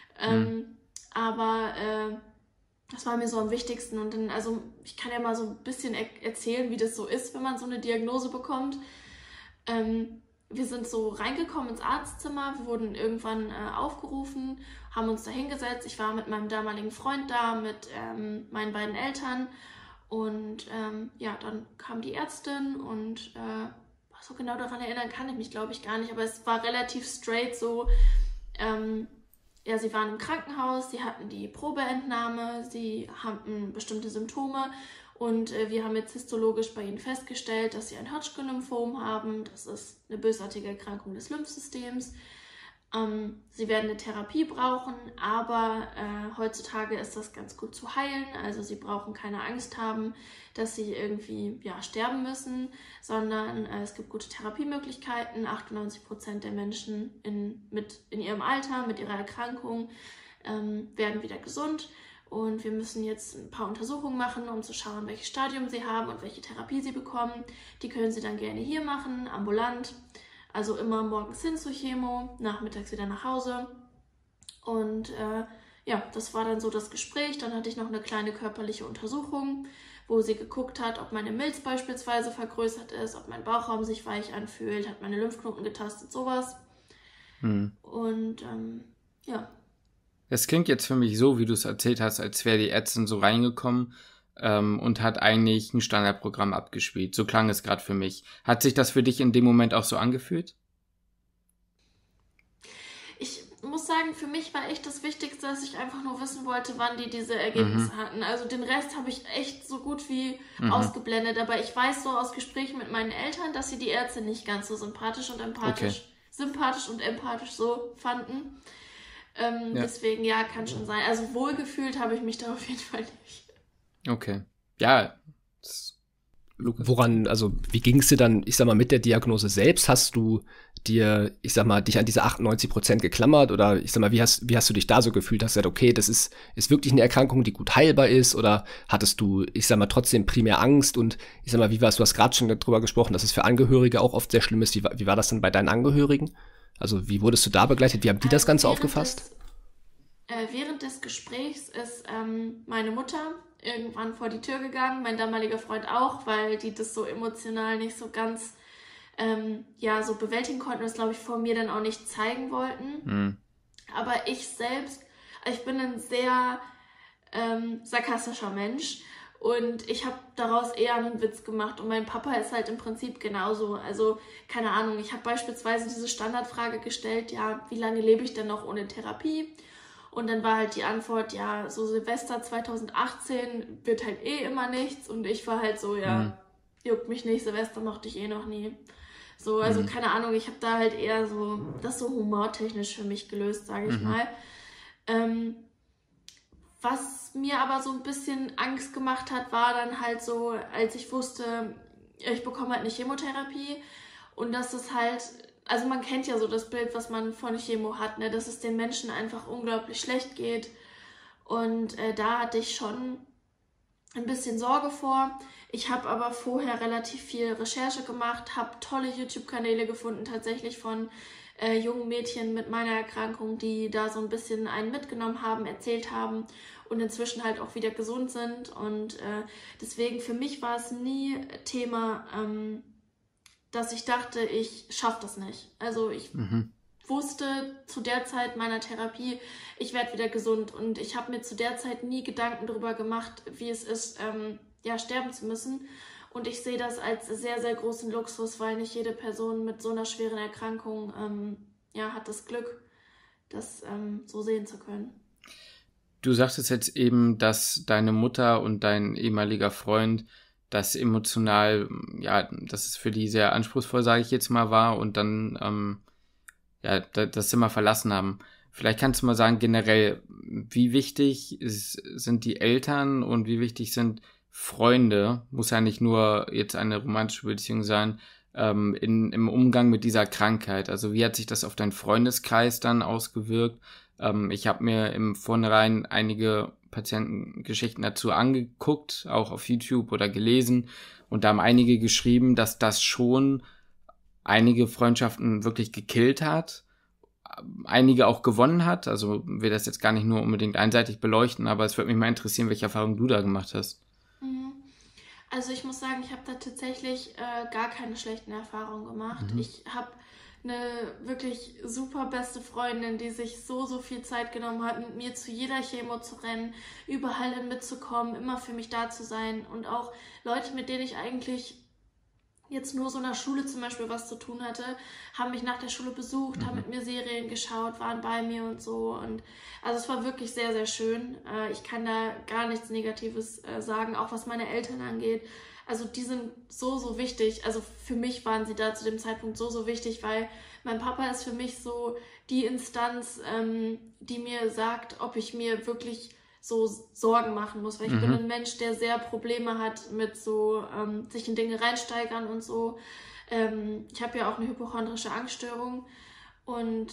Aber das war mir so am wichtigsten. Und dann, also, ich kann ja mal so ein bisschen erzählen, wie das so ist, wenn man so eine Diagnose bekommt. Wir sind so reingekommen ins Arztzimmer, wir wurden irgendwann aufgerufen, haben uns da hingesetzt. Ich war mit meinem damaligen Freund da, mit meinen beiden Eltern und dann kam die Ärztin und so genau daran erinnern kann ich mich, glaube ich, gar nicht, aber es war relativ straight so, sie waren im Krankenhaus, sie hatten die Probeentnahme, sie hatten bestimmte Symptome. Und wir haben jetzt histologisch bei ihnen festgestellt, dass sie ein Hodgkin-Lymphom haben. Das ist eine bösartige Erkrankung des Lymphsystems. Sie werden eine Therapie brauchen, aber heutzutage ist das ganz gut zu heilen. Also sie brauchen keine Angst haben, dass sie irgendwie sterben müssen, sondern es gibt gute Therapiemöglichkeiten. 98% der Menschen in ihrem Alter, mit ihrer Erkrankung, werden wieder gesund. Und wir müssen jetzt ein paar Untersuchungen machen, um zu schauen, welches Stadium sie haben und welche Therapie sie bekommen. Die können sie dann gerne hier machen, ambulant. Also immer morgens hin zur Chemo, nachmittags wieder nach Hause. Und das war dann so das Gespräch. Dann hatte ich noch eine kleine körperliche Untersuchung, wo sie geguckt hat, ob meine Milz beispielsweise vergrößert ist, ob mein Bauchraum sich weich anfühlt, hat meine Lymphknoten getastet, sowas. Und Es klingt jetzt für mich so, wie du es erzählt hast, als wäre die Ärztin so reingekommen und hat eigentlich ein Standardprogramm abgespielt. So klang es gerade für mich. Hat sich das für dich in dem Moment auch so angefühlt? Ich muss sagen, für mich war echt das Wichtigste, dass ich einfach nur wissen wollte, wann die diese Ergebnisse hatten. Also den Rest habe ich echt so gut wie ausgeblendet. Aber ich weiß so aus Gesprächen mit meinen Eltern, dass sie die Ärzte nicht ganz so sympathisch und empathisch so fanden. Deswegen, kann schon sein. Also wohlgefühlt habe ich mich da auf jeden Fall nicht. Okay. Ja. Wie ging es dir dann, ich sag mal, mit der Diagnose selbst? Hast du dir, ich sag mal, dich an diese 98% geklammert oder ich sag mal, wie hast du dich da so gefühlt? Hast du gesagt, okay, das ist wirklich eine Erkrankung, die gut heilbar ist, oder hattest du, ich sag mal, trotzdem primär Angst und ich sag mal, du hast gerade schon darüber gesprochen, dass es für Angehörige auch oft sehr schlimm ist. Wie war das dann bei deinen Angehörigen? Also wie wurdest du da begleitet? Wie haben die das Ganze aufgefasst? Während des Gesprächs ist meine Mutter irgendwann vor die Tür gegangen, mein damaliger Freund auch, weil die das so emotional nicht so ganz so bewältigen konnten und das, glaube ich, vor mir dann auch nicht zeigen wollten. Aber ich selbst, ich bin ein sehr sarkastischer Mensch und ich habe daraus eher einen Witz gemacht und mein Papa ist halt im Prinzip genauso. Also, keine Ahnung, ich habe beispielsweise diese Standardfrage gestellt, wie lange lebe ich denn noch ohne Therapie? Und dann war halt die Antwort, so Silvester 2018 wird halt immer nichts. Und ich war halt so, juckt mich nicht, Silvester mochte ich noch nie. So, also keine Ahnung, ich habe da halt eher so, das so humortechnisch für mich gelöst, sage ich mal. Was mir aber so ein bisschen Angst gemacht hat, war dann halt so, als ich wusste, ich bekomme halt eine Chemotherapie und dass es halt, also man kennt ja so das Bild, was man von Chemo hat, ne, dass es den Menschen einfach unglaublich schlecht geht. Und da hatte ich schon ein bisschen Sorge vor. Ich habe aber vorher relativ viel Recherche gemacht, habe tolle YouTube-Kanäle gefunden, tatsächlich von jungen Mädchen mit meiner Erkrankung, die da so ein bisschen einen mitgenommen haben, erzählt haben und inzwischen halt auch wieder gesund sind. Und deswegen für mich war es nie Thema, dass ich dachte, ich schaffe das nicht. Also ich wusste zu der Zeit meiner Therapie, ich werde wieder gesund. Und ich habe mir zu der Zeit nie Gedanken darüber gemacht, wie es ist, sterben zu müssen. Und ich sehe das als sehr, sehr großen Luxus, weil nicht jede Person mit so einer schweren Erkrankung hat das Glück, das so sehen zu können. Du sagtest jetzt eben, dass deine Mutter und dein ehemaliger Freund das emotional, dass es für die sehr anspruchsvoll, sage ich jetzt mal, war und dann das Zimmer verlassen haben. Vielleicht kannst du mal sagen, generell, wie wichtig sind die Eltern und wie wichtig sind Freunde, muss ja nicht nur jetzt eine romantische Beziehung sein, im Umgang mit dieser Krankheit. Also wie hat sich das auf deinen Freundeskreis dann ausgewirkt? Ich habe mir im Vornherein einige Patientengeschichten dazu angeguckt, auch auf YouTube oder gelesen. Und da haben einige geschrieben, dass das schon einige Freundschaften wirklich gekillt hat, einige auch gewonnen hat. Also will das jetzt gar nicht nur unbedingt einseitig beleuchten, aber es würde mich mal interessieren, welche Erfahrungen du da gemacht hast. Also ich muss sagen, ich habe da tatsächlich gar keine schlechten Erfahrungen gemacht. Ich habe eine wirklich super beste Freundin, die sich so viel Zeit genommen hat, mit mir zu jeder Chemo zu rennen, überall hin mitzukommen, immer für mich da zu sein. Und auch Leute, mit denen ich eigentlich jetzt nur so in der Schule zum Beispiel was zu tun hatte, haben mich nach der Schule besucht, haben mit mir Serien geschaut, waren bei mir und so. Und also es war wirklich sehr, sehr schön. Ich kann da gar nichts Negatives sagen, auch was meine Eltern angeht. Also die sind so wichtig. Also für mich waren sie da zu dem Zeitpunkt so wichtig, weil mein Papa ist für mich so die Instanz, die mir sagt, ob ich mir wirklich so Sorgen machen muss, weil ich bin ein Mensch, der sehr Probleme hat mit so sich in Dinge reinsteigern und so. Ich habe ja auch eine hypochondrische Angststörung und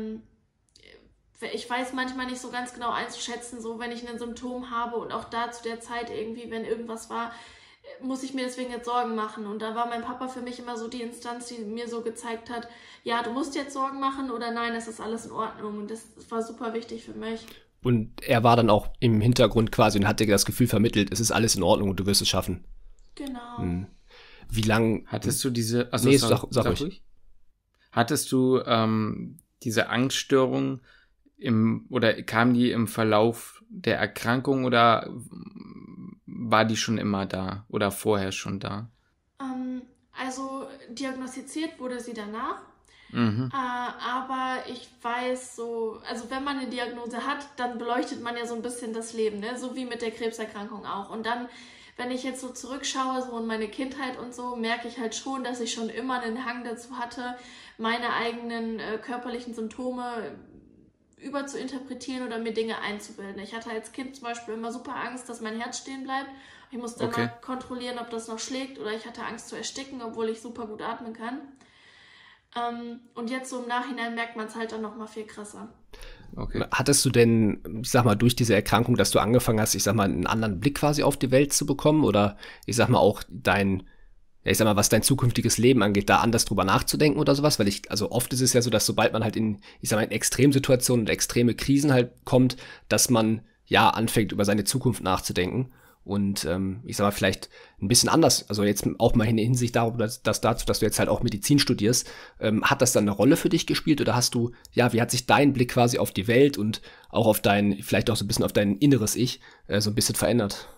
ich weiß manchmal nicht so ganz genau einzuschätzen, so wenn ich ein Symptom habe und auch da zu der Zeit irgendwie, wenn irgendwas war, muss ich mir deswegen jetzt Sorgen machen. Und da war mein Papa für mich immer so die Instanz, die mir so gezeigt hat, ja, du musst jetzt Sorgen machen oder nein, es ist alles in Ordnung. Und das war super wichtig für mich. Und er war dann auch im Hintergrund quasi und hat dir das Gefühl vermittelt, es ist alles in Ordnung und du wirst es schaffen. Genau. Wie lang hattest du diese... Also nee, sag ruhig. Hattest du diese Angststörung oder kam die im Verlauf der Erkrankung oder war die schon immer da oder vorher schon da? Also diagnostiziert wurde sie danach. Aber ich weiß so, also wenn man eine Diagnose hat, dann beleuchtet man ja so ein bisschen das Leben, ne? So wie mit der Krebserkrankung auch. Und dann, wenn ich jetzt so zurückschaue, so in meine Kindheit und so, merke ich halt schon, dass ich schon immer einen Hang dazu hatte, meine eigenen körperlichen Symptome über zu interpretieren oder mir Dinge einzubilden. Ich hatte als Kind zum Beispiel immer super Angst, dass mein Herz stehen bleibt. Ich musste immer kontrollieren, ob das noch schlägt, oder ich hatte Angst zu ersticken, obwohl ich super gut atmen kann. Und jetzt so im Nachhinein merkt man es halt dann noch mal viel krasser. Okay. Hattest du denn, ich sag mal, durch diese Erkrankung, dass du angefangen hast, ich sag mal, einen anderen Blick quasi auf die Welt zu bekommen oder ich sag mal auch was dein zukünftiges Leben angeht, da anders drüber nachzudenken oder sowas? Weil also oft ist es ja so, dass sobald man halt in Extremsituationen und extreme Krisen halt kommt, dass man ja anfängt, über seine Zukunft nachzudenken. Und ich sag mal, vielleicht ein bisschen anders, also jetzt auch mal in Hinsicht darauf, dass du jetzt halt auch Medizin studierst, hat das dann eine Rolle für dich gespielt oder hast du, wie hat sich dein Blick quasi auf die Welt und auch auf vielleicht auch so ein bisschen auf dein inneres Ich so ein bisschen verändert?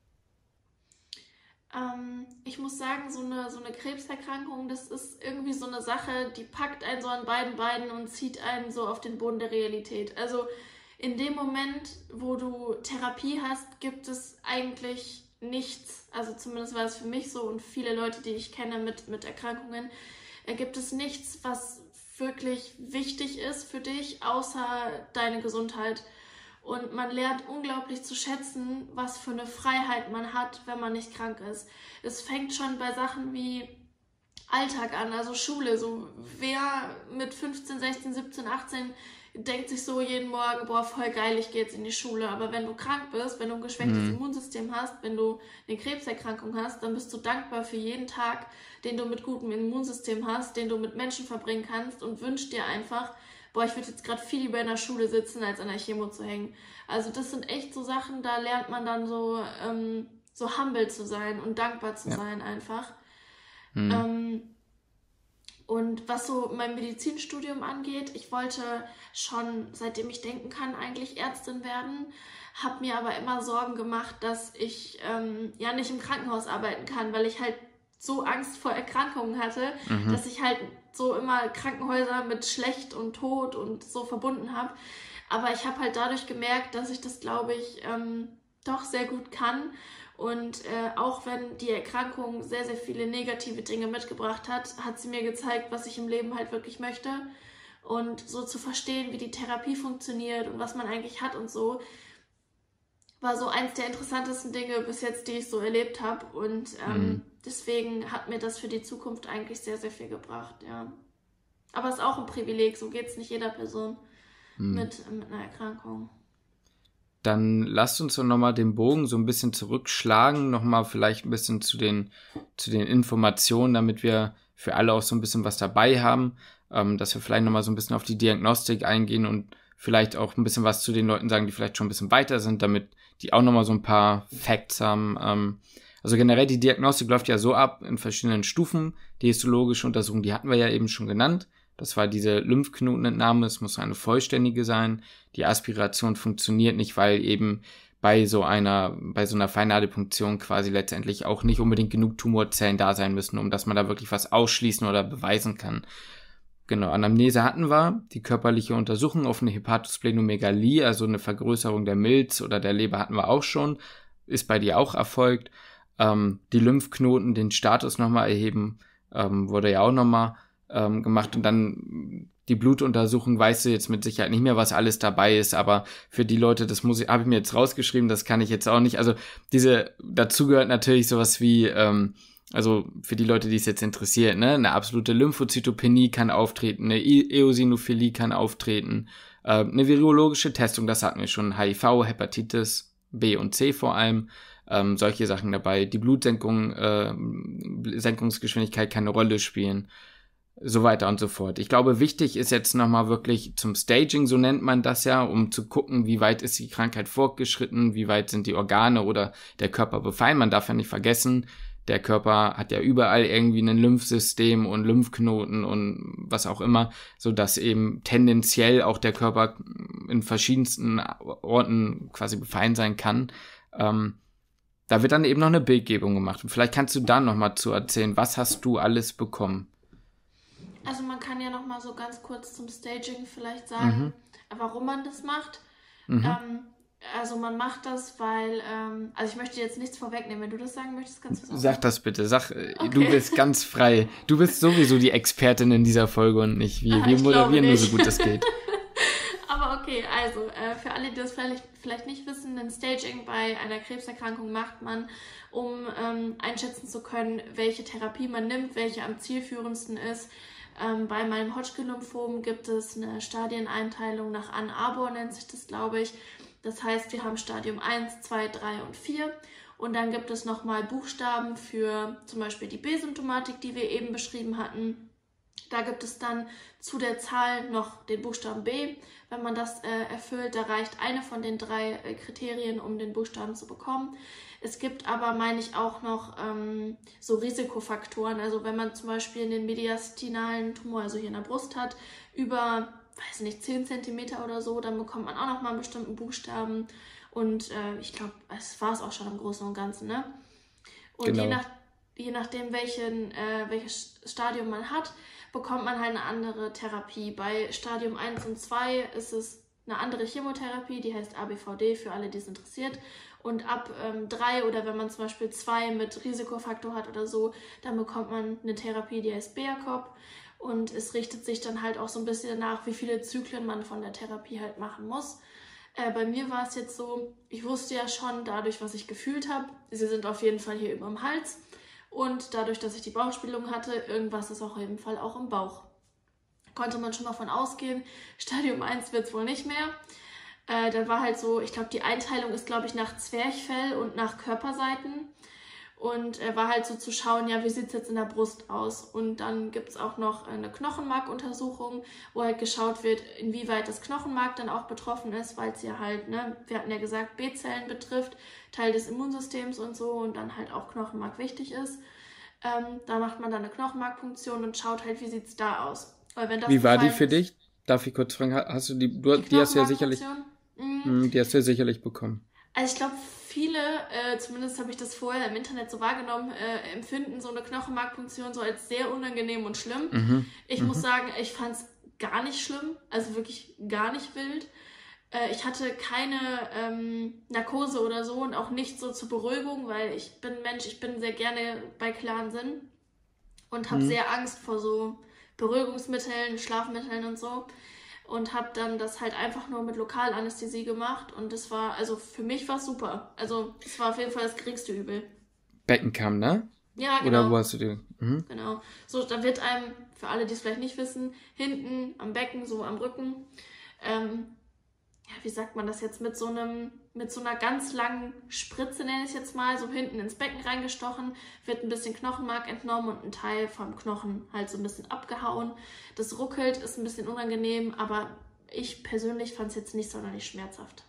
Ich muss sagen, so eine Krebserkrankung, das ist irgendwie so eine Sache, die packt einen so an beiden Beinen und zieht einen so auf den Boden der Realität. Also in dem Moment, wo du Therapie hast, gibt es eigentlich nichts, also zumindest war es für mich so und viele Leute, die ich kenne mit Erkrankungen, gibt es nichts, was wirklich wichtig ist für dich, außer deine Gesundheit. Und man lernt unglaublich zu schätzen, was für eine Freiheit man hat, wenn man nicht krank ist. Es fängt schon bei Sachen wie Alltag an, also Schule. So, wer mit 15, 16, 17, 18 denkt sich so jeden Morgen, boah, voll geil, ich gehe jetzt in die Schule. Aber wenn du krank bist, wenn du ein geschwächtes Immunsystem hast, wenn du eine Krebserkrankung hast, dann bist du dankbar für jeden Tag, den du mit gutem Immunsystem hast, den du mit Menschen verbringen kannst und wünschst dir einfach, boah, ich würde jetzt gerade viel lieber in der Schule sitzen, als an der Chemo zu hängen. Also das sind echt so Sachen, da lernt man dann so humble zu sein und dankbar zu sein einfach. Und was so mein Medizinstudium angeht, ich wollte schon, seitdem ich denken kann, eigentlich Ärztin werden, habe mir aber immer Sorgen gemacht, dass ich nicht im Krankenhaus arbeiten kann, weil ich halt so Angst vor Erkrankungen hatte, dass ich halt so immer Krankenhäuser mit schlecht und tot und so verbunden habe. Aber ich habe halt dadurch gemerkt, dass ich das, glaube ich, doch sehr gut kann. Und auch wenn die Erkrankung sehr, sehr viele negative Dinge mitgebracht hat, hat sie mir gezeigt, was ich im Leben halt wirklich möchte. Und so zu verstehen, wie die Therapie funktioniert und was man eigentlich hat und so, war so eins der interessantesten Dinge bis jetzt, die ich so erlebt habe. Und deswegen hat mir das für die Zukunft eigentlich sehr, sehr viel gebracht, ja. Aber es ist auch ein Privileg, so geht es nicht jeder Person mit einer Erkrankung. Dann lasst uns doch nochmal den Bogen so ein bisschen zurückschlagen, nochmal vielleicht ein bisschen zu den Informationen, damit wir für alle auch so ein bisschen was dabei haben, dass wir vielleicht nochmal so ein bisschen auf die Diagnostik eingehen und vielleicht auch ein bisschen was zu den Leuten sagen, die vielleicht schon ein bisschen weiter sind, damit die auch nochmal so ein paar Facts haben. Also generell die Diagnostik läuft ja so ab in verschiedenen Stufen. Die histologische Untersuchung, die hatten wir ja eben schon genannt. Das war diese Lymphknotenentnahme, es muss eine vollständige sein. Die Aspiration funktioniert nicht, weil eben bei so einer Feinnadelpunktion quasi letztendlich auch nicht unbedingt genug Tumorzellen da sein müssen, um dass man da wirklich was ausschließen oder beweisen kann. Genau, Anamnese hatten wir, die körperliche Untersuchung auf eine Hepatosplenomegalie, also eine Vergrößerung der Milz oder der Leber hatten wir auch schon, ist bei dir auch erfolgt. Die Lymphknoten, den Status nochmal erheben, wurde ja auch nochmal gemacht und dann die Blutuntersuchung, weißt du jetzt mit Sicherheit nicht mehr, was alles dabei ist, aber für die Leute, habe ich mir jetzt rausgeschrieben, das kann ich jetzt auch nicht, also dazu gehört natürlich sowas wie, also für die Leute, die es jetzt interessiert, ne, eine absolute Lymphozytopenie kann auftreten, eine Eosinophilie kann auftreten, eine virologische Testung, das hatten wir schon, HIV, Hepatitis B und C vor allem, solche Sachen dabei, die Blutsenkung, Senkungsgeschwindigkeit kann eine Rolle spielen, so weiter und so fort. Ich glaube, wichtig ist jetzt nochmal wirklich zum Staging, so nennt man das ja, um zu gucken, wie weit ist die Krankheit fortgeschritten, wie weit sind die Organe oder der Körper befallen. Man darf ja nicht vergessen, der Körper hat ja überall irgendwie ein Lymphsystem und Lymphknoten und was auch immer, so dass eben tendenziell auch der Körper in verschiedensten Orten quasi befallen sein kann. Da wird dann eben noch eine Bildgebung gemacht. Und vielleicht kannst du da nochmal zu erzählen, was hast du alles bekommen? Also man kann ja noch mal so ganz kurz zum Staging vielleicht sagen, warum man das macht. Also man macht das, weil, also ich möchte jetzt nichts vorwegnehmen. Wenn du das sagen möchtest, kannst du das auch sagen. Sag das bitte, okay. Du bist ganz frei. Du bist sowieso die Expertin in dieser Folge und nicht wir. Wir moderieren nur so gut es geht. Aber okay, also für alle, die das vielleicht nicht wissen, ein Staging bei einer Krebserkrankung macht man, um einschätzen zu können, welche Therapie man nimmt, welche am zielführendsten ist. Bei meinem Hodgkin-Lymphom gibt es eine Stadieneinteilung nach Ann Arbor, nennt sich das, glaube ich. Das heißt, wir haben Stadium 1, 2, 3 und 4. Und dann gibt es nochmal Buchstaben für zum Beispiel die B-Symptomatik, die wir eben beschrieben hatten. Da gibt es dann zu der Zahl noch den Buchstaben B. Wenn man das erfüllt, da reicht eine von den 3 Kriterien, um den Buchstaben zu bekommen. Es gibt aber, meine ich, auch noch so Risikofaktoren. Also wenn man zum Beispiel einen mediastinalen Tumor, also hier in der Brust hat, über, weiß nicht, 10 cm oder so, dann bekommt man auch noch mal einen bestimmten Buchstaben. Und ich glaube, es war es auch schon im Großen und Ganzen, ne? Und genau. Je nachdem, welches Stadium man hat, bekommt man halt eine andere Therapie. Bei Stadium 1 und 2 ist es eine andere Chemotherapie, die heißt ABVD, für alle, die es interessiert. Und ab 3 oder wenn man zum Beispiel 2 mit Risikofaktor hat oder so, dann bekommt man eine Therapie, die heißt BACOP. Und es richtet sich dann halt auch so ein bisschen danach, wie viele Zyklen man von der Therapie halt machen muss. Bei mir war es jetzt so, ich wusste ja schon dadurch, was ich gefühlt habe, sie sind auf jeden Fall hier über dem Hals. Und dadurch, dass ich die Bauchspiegelung hatte, irgendwas ist auf jeden Fall auch im Bauch. Konnte man schon mal von ausgehen, Stadium 1 wird es wohl nicht mehr. Da war halt so, ich glaube, die Einteilung ist, glaube ich, nach Zwerchfell und nach Körperseiten. Und war halt so zu schauen, ja, wie sieht es jetzt in der Brust aus? Und dann gibt es auch noch eine Knochenmarkuntersuchung, wo halt geschaut wird, inwieweit das Knochenmark dann auch betroffen ist, weil es ja halt, ne, wir hatten ja gesagt, B-Zellen betrifft, Teil des Immunsystems und so und dann halt auch Knochenmark wichtig ist. Da macht man dann eine Knochenmarkpunktion und schaut halt, wie sieht es da aus. Weil wenn das Wie war die gefallen für ist, dich? Darf ich kurz fragen, hast du die die hast du ja sicherlich, Knochenmarkpunktion? die hast du ja sicherlich bekommen. Also ich glaube, viele, zumindest habe ich das vorher im Internet so wahrgenommen, empfinden so eine Knochenmarkpunktion so als sehr unangenehm und schlimm. Ich muss sagen, ich fand es gar nicht schlimm, also wirklich gar nicht wild. Ich hatte keine Narkose oder so und auch nicht so zur Beruhigung, weil ich bin Mensch, ich bin sehr gerne bei klaren Sinn und habe sehr Angst vor so Beruhigungsmitteln, Schlafmitteln und so. Und habe dann das halt einfach nur mit Lokalanästhesie gemacht und das war, also für mich war es super. Also es war auf jeden Fall das geringste Übel. Beckenkamm, ne? Ja, Oder genau. wo hast du die? Genau. So, da wird einem, für alle, die es vielleicht nicht wissen, hinten am Becken, so am Rücken, ja, wie sagt man das jetzt, mit so einer ganz langen Spritze, nenne ich es jetzt mal, so hinten ins Becken reingestochen, wird ein bisschen Knochenmark entnommen und ein Teil vom Knochen halt so ein bisschen abgehauen. Das ruckelt, ist ein bisschen unangenehm, aber ich persönlich fand es jetzt nicht sonderlich schmerzhaft.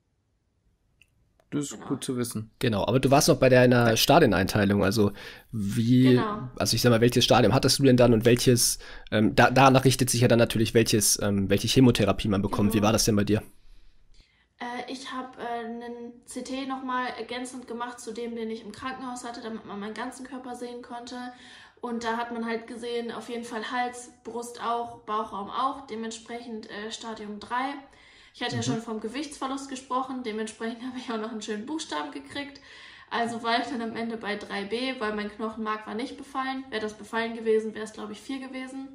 Das ist Genau. gut zu wissen. Genau, aber du warst noch bei deiner Stadieneinteilung, also Genau. also ich sag mal, welches Stadium hattest du denn dann und welches, danach richtet sich ja dann natürlich, welche Chemotherapie man bekommt. Wie Genau. war das denn bei dir? Ich habe einen CT nochmal ergänzend gemacht zu dem, den ich im Krankenhaus hatte, damit man meinen ganzen Körper sehen konnte. Und da hat man halt gesehen, auf jeden Fall Hals, Brust auch, Bauchraum auch, dementsprechend Stadium 3. Ich hatte ja schon vom Gewichtsverlust gesprochen, dementsprechend habe ich auch noch einen schönen Buchstaben gekriegt. Also war ich dann am Ende bei 3b, weil mein Knochenmark war nicht befallen. Wäre das befallen gewesen, wäre es glaube ich 4 gewesen.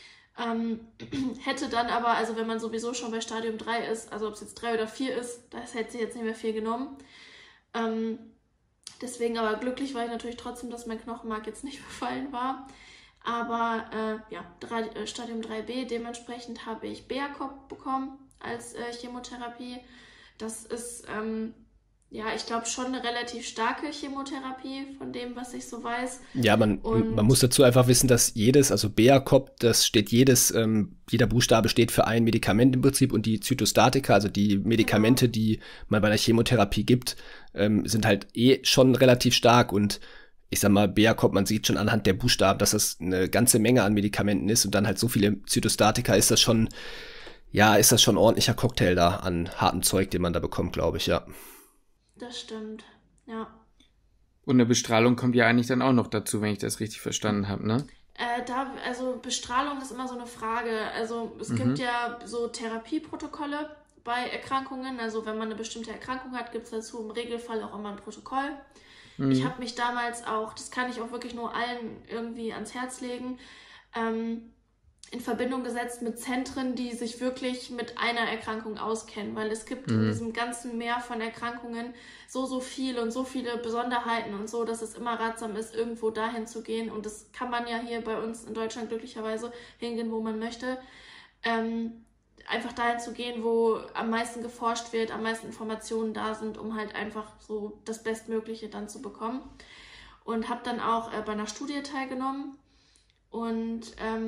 Hätte dann aber, also wenn man sowieso schon bei Stadium 3 ist, also ob es jetzt 3 oder 4 ist, das hätte sie jetzt nicht mehr viel genommen. Deswegen aber glücklich war ich natürlich trotzdem, dass mein Knochenmark jetzt nicht befallen war. Aber Stadium 3b, dementsprechend habe ich BACOP bekommen als Chemotherapie. Das ist, ich glaube schon eine relativ starke Chemotherapie von dem, was ich so weiß. Ja, man muss dazu einfach wissen, dass also BACOP, das steht jeder Buchstabe steht für ein Medikament im Prinzip und die Zytostatika, also die Medikamente, die man bei einer Chemotherapie gibt, sind halt schon relativ stark und ich sag mal, BACOP, man sieht schon anhand der Buchstaben, dass das eine ganze Menge an Medikamenten ist und dann halt so viele Zytostatika ist das schon ein ordentlicher Cocktail da an hartem Zeug, den man da bekommt, glaube ich, ja. Das stimmt, ja. Und eine Bestrahlung kommt ja eigentlich dann auch noch dazu, wenn ich das richtig verstanden habe, ne? Also Bestrahlung ist immer so eine Frage. Also es gibt ja so Therapieprotokolle bei Erkrankungen. Also wenn man eine bestimmte Erkrankung hat, gibt es dazu im Regelfall auch immer ein Protokoll. Ich habe mich damals auch, das kann ich auch wirklich nur allen irgendwie ans Herz legen, in Verbindung gesetzt mit Zentren, die sich wirklich mit einer Erkrankung auskennen, weil es gibt in diesem ganzen Meer von Erkrankungen so viel und so viele Besonderheiten und so, dass es immer ratsam ist, irgendwo dahin zu gehen und das kann man ja hier bei uns in Deutschland glücklicherweise hingehen, wo man möchte. Einfach dahin zu gehen, wo am meisten geforscht wird, am meisten Informationen da sind, um halt einfach so das Bestmögliche dann zu bekommen. Und habe dann auch bei einer Studie teilgenommen und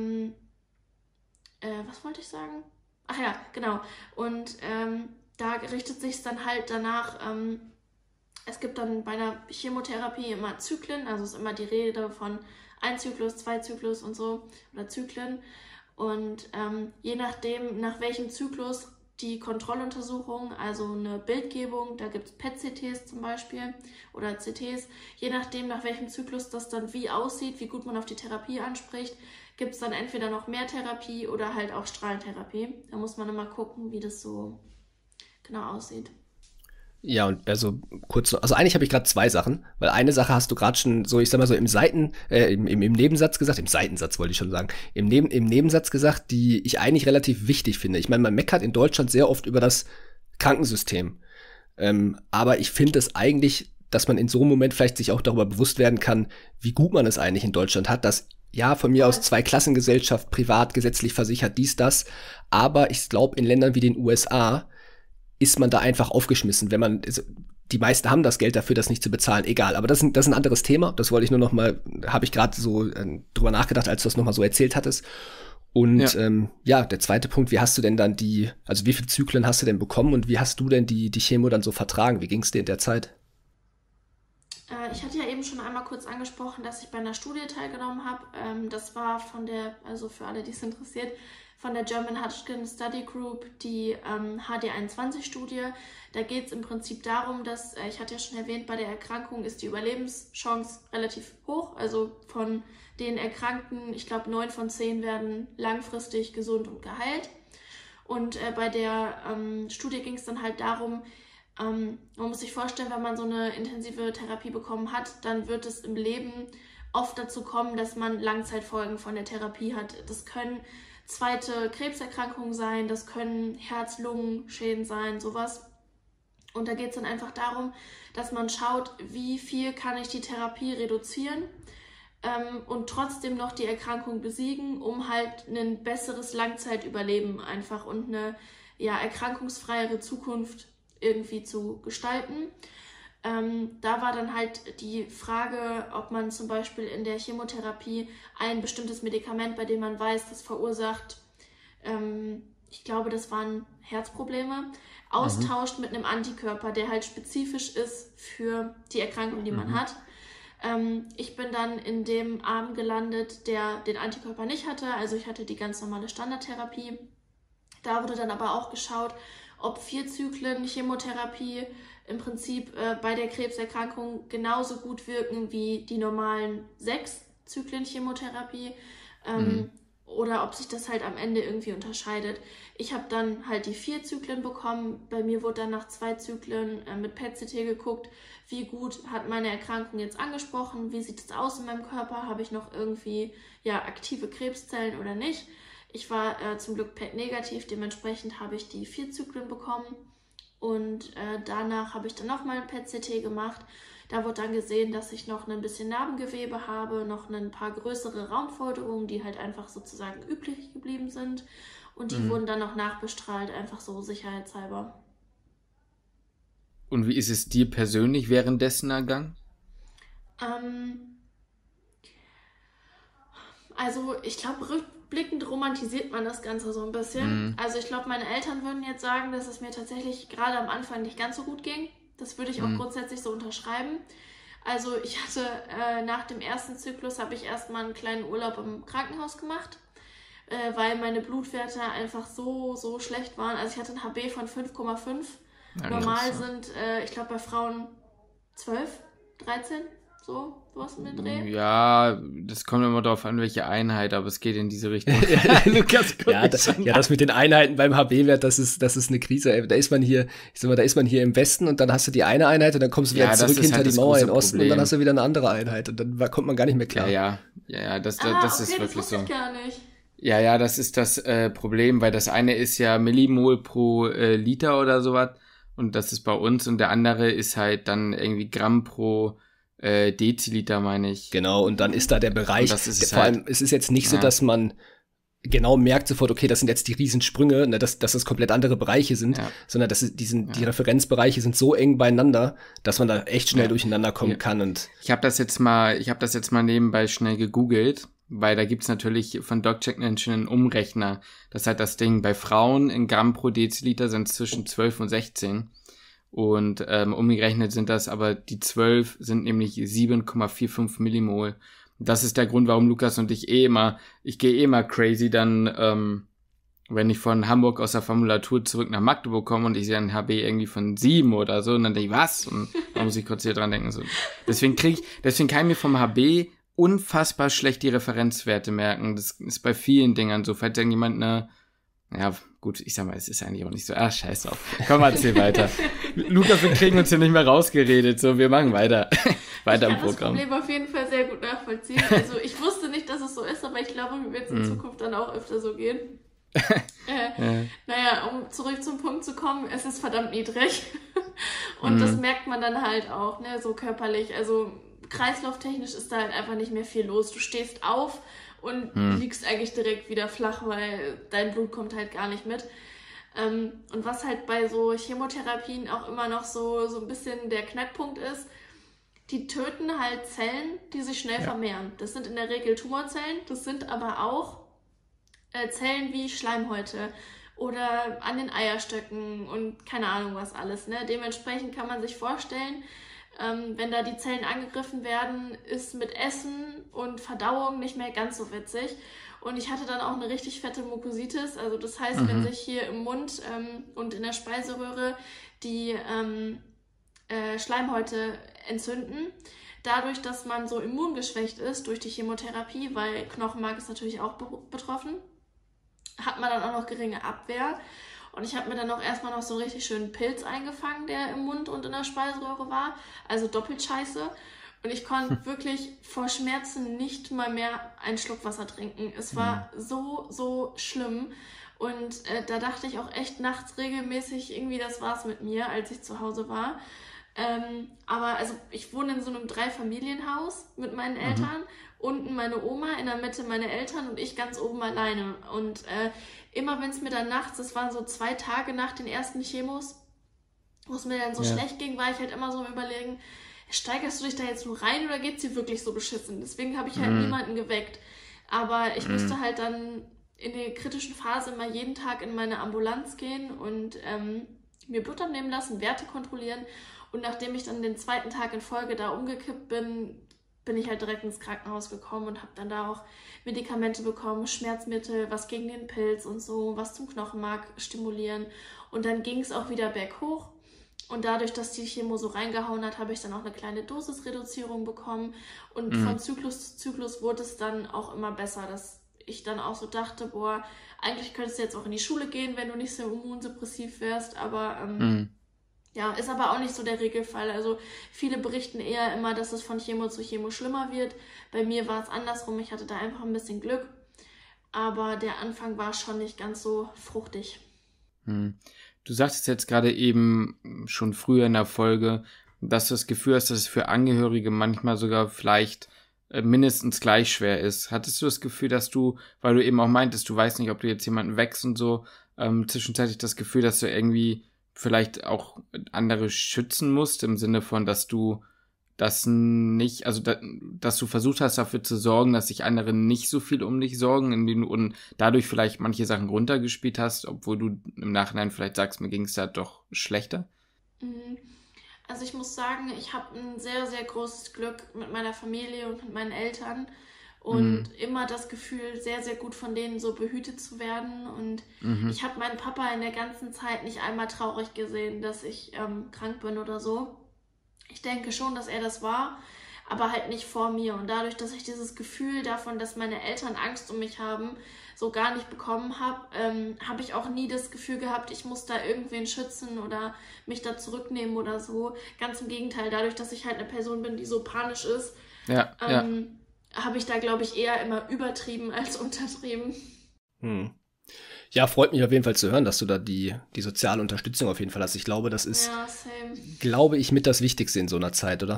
was wollte ich sagen? Ach ja, genau. Und da richtet sich es dann halt danach, es gibt dann bei einer Chemotherapie immer Zyklen, also ist immer die Rede von 1 Zyklus, 2 Zyklus und so, oder Zyklen. Und je nachdem, nach welchem Zyklus die Kontrolluntersuchung, also eine Bildgebung, da gibt es PET-CTs zum Beispiel oder CTs, je nachdem, nach welchem Zyklus das dann wie aussieht, wie gut man auf die Therapie anspricht, gibt es dann entweder noch mehr Therapie oder halt auch Strahlentherapie. Da muss man immer gucken, wie das so genau aussieht. Ja, und also kurz, also eigentlich habe ich gerade zwei Sachen, weil eine Sache hast du gerade schon so, ich sag mal so im Nebensatz gesagt, im Seitensatz wollte ich schon sagen, im Nebensatz gesagt, die ich eigentlich relativ wichtig finde. Ich meine, man meckert in Deutschland sehr oft über das Krankensystem. Aber ich finde es eigentlich, dass man in so einem Moment vielleicht sich auch darüber bewusst werden kann, wie gut man es eigentlich in Deutschland hat, dass ja, von mir aus Zweiklassengesellschaft, privat, gesetzlich versichert, dies, das. Aber ich glaube, in Ländern wie den USA ist man da einfach aufgeschmissen, wenn man, die meisten haben das Geld dafür, das nicht zu bezahlen, egal. Aber das ist ein anderes Thema. Das wollte ich nur noch mal, habe ich gerade so drüber nachgedacht, als du das noch mal so erzählt hattest. Und der zweite Punkt, wie hast du denn dann also wie viele Zyklen hast du denn bekommen und wie hast du denn die Chemo dann so vertragen? Wie ging es dir in der Zeit? Ich hatte ja eben schon einmal kurz angesprochen, dass ich bei einer Studie teilgenommen habe. Das war also für alle, die es interessiert, von der German Hodgkin Study Group, die HD21-Studie. Da geht es im Prinzip darum, dass, ich hatte ja schon erwähnt, bei der Erkrankung ist die Überlebenschance relativ hoch. Also von den Erkrankten, ich glaube 9 von 10 werden langfristig gesund und geheilt. Und bei der Studie ging es dann halt darum, man muss sich vorstellen, wenn man so eine intensive Therapie bekommen hat, dann wird es im Leben oft dazu kommen, dass man Langzeitfolgen von der Therapie hat. Das können zweite Krebserkrankungen sein, das können Herz-Lungen-Schäden sein, sowas. Und da geht es dann einfach darum, dass man schaut, wie viel kann ich die Therapie reduzieren und trotzdem noch die Erkrankung besiegen, um halt ein besseres Langzeitüberleben einfach und eine erkrankungsfreiere Zukunft irgendwie zu gestalten. Da war dann halt die Frage, ob man zum Beispiel in der Chemotherapie ein bestimmtes Medikament, bei dem man weiß, das verursacht, ich glaube, das waren Herzprobleme, austauscht mit einem Antikörper, der halt spezifisch ist für die Erkrankung, die man hat. Ich bin dann in dem Arm gelandet, der den Antikörper nicht hatte, also ich hatte die ganz normale Standardtherapie. Da wurde dann aber auch geschaut, ob 4 Zyklen Chemotherapie im Prinzip bei der Krebserkrankung genauso gut wirken wie die normalen 6 Zyklen Chemotherapie oder ob sich das halt am Ende irgendwie unterscheidet. Ich habe dann halt die 4 Zyklen bekommen. Bei mir wurde dann nach 2 Zyklen mit PET-CT geguckt, wie gut hat meine Erkrankung jetzt angesprochen, wie sieht es aus in meinem Körper, habe ich noch irgendwie aktive Krebszellen oder nicht. Ich war zum Glück PET-negativ, dementsprechend habe ich die 4 Zyklen bekommen und danach habe ich dann nochmal ein PET-CT gemacht. Da wurde dann gesehen, dass ich noch ein bisschen Narbengewebe habe, noch ein paar größere Raumfolterungen, die halt einfach sozusagen übrig geblieben sind und die wurden dann noch nachbestrahlt, einfach so sicherheitshalber. Und wie ist es dir persönlich währenddessen ergangen? Also ich glaube, rückblickend romantisiert man das Ganze so ein bisschen. Also ich glaube, meine Eltern würden jetzt sagen, dass es mir tatsächlich gerade am Anfang nicht ganz so gut ging. Das würde ich auch grundsätzlich so unterschreiben. Also ich hatte nach dem ersten Zyklus habe ich erstmal einen kleinen Urlaub im Krankenhaus gemacht, weil meine Blutwerte einfach so schlecht waren. Also ich hatte ein HB von 5,5. Ja, normal sind, ich glaube bei Frauen 12, 13. Sowas in den Dreh? Ja, das kommt immer darauf an, welche Einheit, aber es geht in diese Richtung. Lukas, das mit den Einheiten beim HB-Wert, das ist eine Krise. Da ist man hier, im Westen und dann hast du die eine Einheit und dann kommst du wieder zurück hinter halt die Mauer in den Osten und dann hast du wieder eine andere Einheit und dann kommt man gar nicht mehr klar. Ja, das ist wirklich das so. Ich gar nicht. Ja, das ist das Problem, weil das eine ist ja Millimol pro Liter oder sowas und das ist bei uns und der andere ist halt dann irgendwie Gramm pro Deziliter, meine ich. Genau, und dann ist da der Bereich, vor halt, allem, es ist jetzt nicht so, dass man genau merkt sofort, okay, das sind jetzt die Riesensprünge, dass das komplett andere Bereiche sind, sondern die Referenzbereiche sind so eng beieinander, dass man da echt schnell durcheinander kommen kann. Und ich habe das jetzt mal nebenbei schnell gegoogelt, weil da gibt's natürlich von DocCheck einen Umrechner. Das ist halt das Ding, bei Frauen in Gramm pro Deziliter sind es zwischen 12 und 16. Und umgerechnet sind das aber die 12 sind nämlich 7,45 Millimol. Das ist der Grund, warum Lukas und ich gehe immer crazy dann, wenn ich von Hamburg aus der Formulatur zurück nach Magdeburg komme und ich sehe ein HB irgendwie von 7 oder so und dann denke ich, was? Und da muss ich kurz hier dran denken. So. Deswegen kann ich mir vom HB unfassbar schlecht die Referenzwerte merken. Das ist bei vielen Dingern so. Falls irgendjemand Ja, gut, ich sag mal, es ist eigentlich auch nicht so. Scheiß drauf. Komm, erzähl weiter. Lukas, wir kriegen uns hier nicht mehr rausgeredet. So, wir machen weiter. Weiter im Programm. Ich kann das Problem auf jeden Fall sehr gut nachvollziehen. Also ich wusste nicht, dass es so ist, aber ich glaube, mir wird es in Zukunft dann auch öfter so gehen. Naja, um zurück zum Punkt zu kommen, es ist verdammt niedrig. Und das merkt man dann halt auch, ne, so körperlich. Also kreislauftechnisch ist da halt einfach nicht mehr viel los. Du stehst auf und liegst eigentlich direkt wieder flach, weil dein Blut kommt halt gar nicht mit. Und was halt bei so Chemotherapien auch immer noch so ein bisschen der Knackpunkt ist, die töten halt Zellen, die sich schnell vermehren. Das sind in der Regel Tumorzellen, das sind aber auch Zellen wie Schleimhäute oder an den Eierstöcken und keine Ahnung was alles. Ne? Dementsprechend kann man sich vorstellen, wenn da die Zellen angegriffen werden, ist mit Essen und Verdauung nicht mehr ganz so witzig. Und ich hatte dann auch eine richtig fette Mukositis. Also das heißt, wenn sich hier im Mund und in der Speiseröhre die Schleimhäute entzünden, dadurch, dass man so immungeschwächt ist durch die Chemotherapie, weil Knochenmark ist natürlich auch betroffen, hat man dann auch noch geringe Abwehr. Und ich habe mir dann auch erstmal noch so einen richtig schönen Pilz eingefangen, der im Mund und in der Speiseröhre war. Also doppelt scheiße. Und ich konnte wirklich vor Schmerzen nicht mal mehr einen Schluck Wasser trinken. Es war so schlimm. Und da dachte ich auch echt nachts regelmäßig, irgendwie das war's mit mir, als ich zu Hause war. Aber also ich wohne in so einem 3-Familienhaus mit meinen Eltern. Unten meine Oma, in der Mitte meine Eltern und ich ganz oben alleine. Und immer wenn es mir dann nachts, das waren so 2 Tage nach den ersten Chemos, wo es mir dann so schlecht ging, war ich halt immer so am Überlegen, steigerst du dich da jetzt nur rein oder geht's dir wirklich so beschissen? Deswegen habe ich halt niemanden geweckt. Aber ich musste halt dann in der kritischen Phase immer jeden Tag in meine Ambulanz gehen und mir Blut abnehmen lassen, Werte kontrollieren. Und nachdem ich dann den 2. Tag in Folge da umgekippt bin ich halt direkt ins Krankenhaus gekommen und habe dann da auch Medikamente bekommen, Schmerzmittel, was gegen den Pilz und so, was zum Knochenmark stimulieren. Und dann ging es auch wieder berghoch. Und dadurch, dass die Chemo so reingehauen hat, habe ich dann auch eine kleine Dosisreduzierung bekommen. Und von Zyklus zu Zyklus wurde es dann auch immer besser, dass ich dann auch so dachte, boah, eigentlich könntest du jetzt auch in die Schule gehen, wenn du nicht so immunsuppressiv wärst. Aber ja, ist aber auch nicht so der Regelfall. Also viele berichten eher immer, dass es von Chemo zu Chemo schlimmer wird. Bei mir war es andersrum. Ich hatte da einfach ein bisschen Glück. Aber der Anfang war schon nicht ganz so fruchtig. Du sagtest jetzt gerade eben schon früher in der Folge, dass du das Gefühl hast, dass es für Angehörige manchmal sogar vielleicht mindestens gleich schwer ist. Hattest du das Gefühl, dass du, weil du eben auch meintest, du weißt nicht, ob du jetzt jemanden wächst und so, zwischenzeitlich das Gefühl, dass du irgendwie vielleicht auch andere schützen musst, im Sinne von, dass du das nicht, also dass du versucht hast, dafür zu sorgen, dass sich andere nicht so viel um dich sorgen, indem du und dadurch vielleicht manche Sachen runtergespielt hast, obwohl du im Nachhinein vielleicht sagst, mir ging es da doch schlechter? Also ich muss sagen, ich habe ein sehr, sehr großes Glück mit meiner Familie und mit meinen Eltern und immer das Gefühl, sehr, sehr gut von denen so behütet zu werden. Und ich habe meinen Papa in der ganzen Zeit nicht einmal traurig gesehen, dass ich krank bin oder so. Ich denke schon, dass er das war, aber halt nicht vor mir. Und dadurch, dass ich dieses Gefühl davon, dass meine Eltern Angst um mich haben, so gar nicht bekommen habe, habe ich auch nie das Gefühl gehabt, ich muss da irgendwen schützen oder mich da zurücknehmen oder so. Ganz im Gegenteil, dadurch, dass ich halt eine Person bin, die so panisch ist, habe ich da, glaube ich, eher immer übertrieben als untertrieben. Ja, freut mich auf jeden Fall zu hören, dass du da die soziale Unterstützung auf jeden Fall hast. Ich glaube, das ist, glaube ich, mit das Wichtigste in so einer Zeit, oder?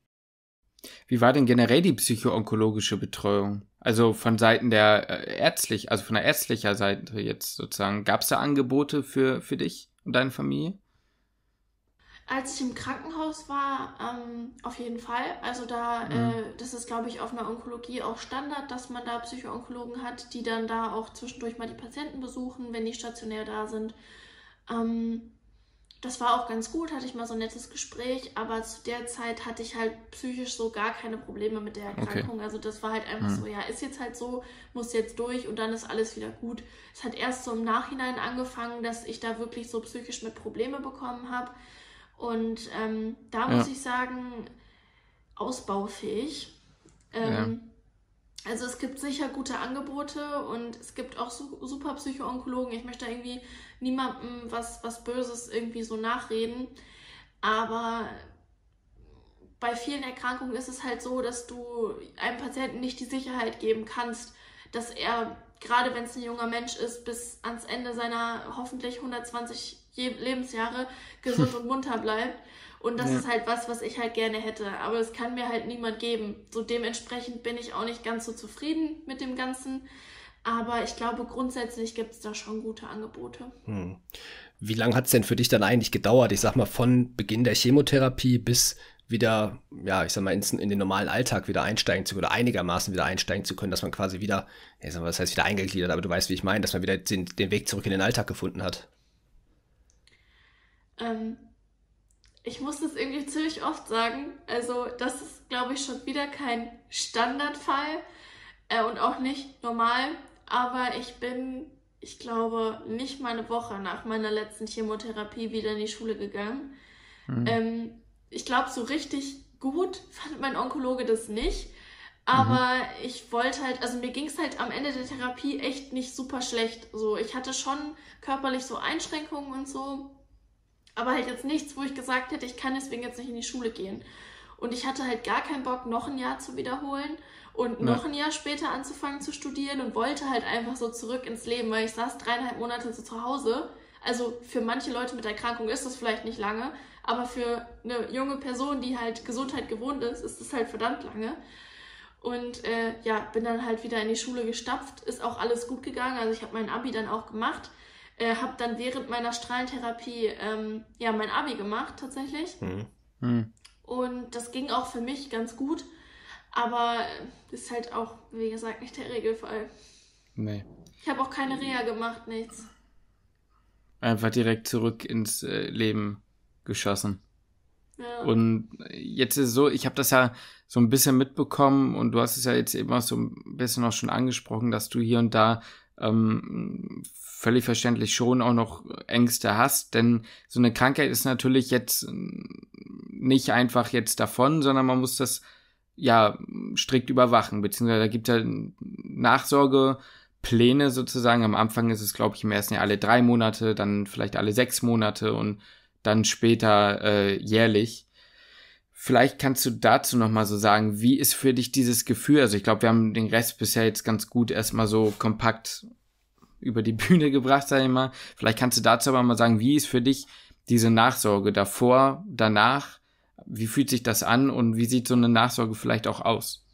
Wie war denn generell die psycho-onkologische Betreuung? Also von Seiten der also von der ärztlicher Seite jetzt sozusagen. Gab es da Angebote für dich und deine Familie? Als ich im Krankenhaus war, auf jeden Fall. Also da, das ist, glaube ich, auf einer Onkologie auch Standard, dass man da Psycho-Onkologen hat, die dann da auch zwischendurch mal die Patienten besuchen, wenn die stationär da sind. Das war auch ganz gut, hatte ich mal so ein nettes Gespräch, aber zu der Zeit hatte ich halt psychisch so gar keine Probleme mit der Erkrankung. Okay. Also das war halt einfach so, ja, ist jetzt halt so, muss jetzt durch und dann ist alles wieder gut. Es hat erst so im Nachhinein angefangen, dass ich da wirklich so psychisch mit Probleme bekommen habe. Und da muss ich sagen, ausbaufähig. Also es gibt sicher gute Angebote und es gibt auch super Psycho-Onkologen. Ich möchte irgendwie niemandem was Böses irgendwie so nachreden. Aber bei vielen Erkrankungen ist es halt so, dass du einem Patienten nicht die Sicherheit geben kannst, dass er, gerade wenn es ein junger Mensch ist, bis ans Ende seiner hoffentlich 120 Lebensjahre gesund und munter bleibt. Und das ist halt was ich halt gerne hätte. Aber es kann mir halt niemand geben. So dementsprechend bin ich auch nicht ganz so zufrieden mit dem Ganzen. Aber ich glaube, grundsätzlich gibt es da schon gute Angebote. Wie lange hat es denn für dich dann eigentlich gedauert? Ich sag mal, von Beginn der Chemotherapie bis wieder, ja, ich sag mal, in den normalen Alltag wieder einsteigen zu können oder einigermaßen wieder einsteigen zu können, dass man quasi wieder, ich sag mal, das heißt wieder eingegliedert, aber du weißt, wie ich meine, dass man wieder den Weg zurück in den Alltag gefunden hat. Ich muss das irgendwie ziemlich oft sagen. Also das ist, glaube ich, schon wieder kein Standardfall und auch nicht normal. Aber ich glaube, nicht mal eine Woche nach meiner letzten Chemotherapie wieder in die Schule gegangen. Ich glaube, so richtig gut fand mein Onkologe das nicht. Aber ich wollte halt, also mir ging es halt am Ende der Therapie echt nicht super schlecht. So, ich hatte schon körperlich so Einschränkungen und so. Aber halt jetzt nichts, wo ich gesagt hätte, ich kann deswegen jetzt nicht in die Schule gehen. Und ich hatte halt gar keinen Bock, noch ein Jahr zu wiederholen und noch ein Jahr später anzufangen zu studieren und wollte halt einfach so zurück ins Leben, weil ich saß 3,5 Monate so zu Hause. Also für manche Leute mit Erkrankung ist das vielleicht nicht lange, aber für eine junge Person, die halt Gesundheit gewohnt ist das halt verdammt lange. Und bin dann halt wieder in die Schule gestapft, ist auch alles gut gegangen. Also ich habe mein Abi dann auch gemacht. Habe dann während meiner Strahlentherapie mein Abi gemacht tatsächlich. Und das ging auch für mich ganz gut. Aber ist halt auch, wie gesagt, nicht der Regelfall. Nee. Ich habe auch keine Reha gemacht, nichts. Einfach direkt zurück ins Leben geschossen. Ja. Und jetzt ist es so, ich habe das ja so ein bisschen mitbekommen und du hast es ja jetzt eben auch so ein bisschen auch schon angesprochen, dass du hier und da völlig verständlich schon auch noch Ängste hast, denn so eine Krankheit ist natürlich jetzt nicht einfach jetzt davon, sondern man muss das ja strikt überwachen, beziehungsweise da gibt es ja Nachsorgepläne sozusagen. Am Anfang ist es, glaube ich, im ersten Jahr alle 3 Monate, dann vielleicht alle 6 Monate und dann später jährlich. Vielleicht kannst du dazu nochmal so sagen, wie ist für dich dieses Gefühl? Also ich glaube, wir haben den Rest bisher jetzt ganz gut erstmal so kompakt über die Bühne gebracht, sag ich mal. Vielleicht kannst du dazu aber mal sagen, wie ist für dich diese Nachsorge davor, danach? Wie fühlt sich das an und wie sieht so eine Nachsorge vielleicht auch aus?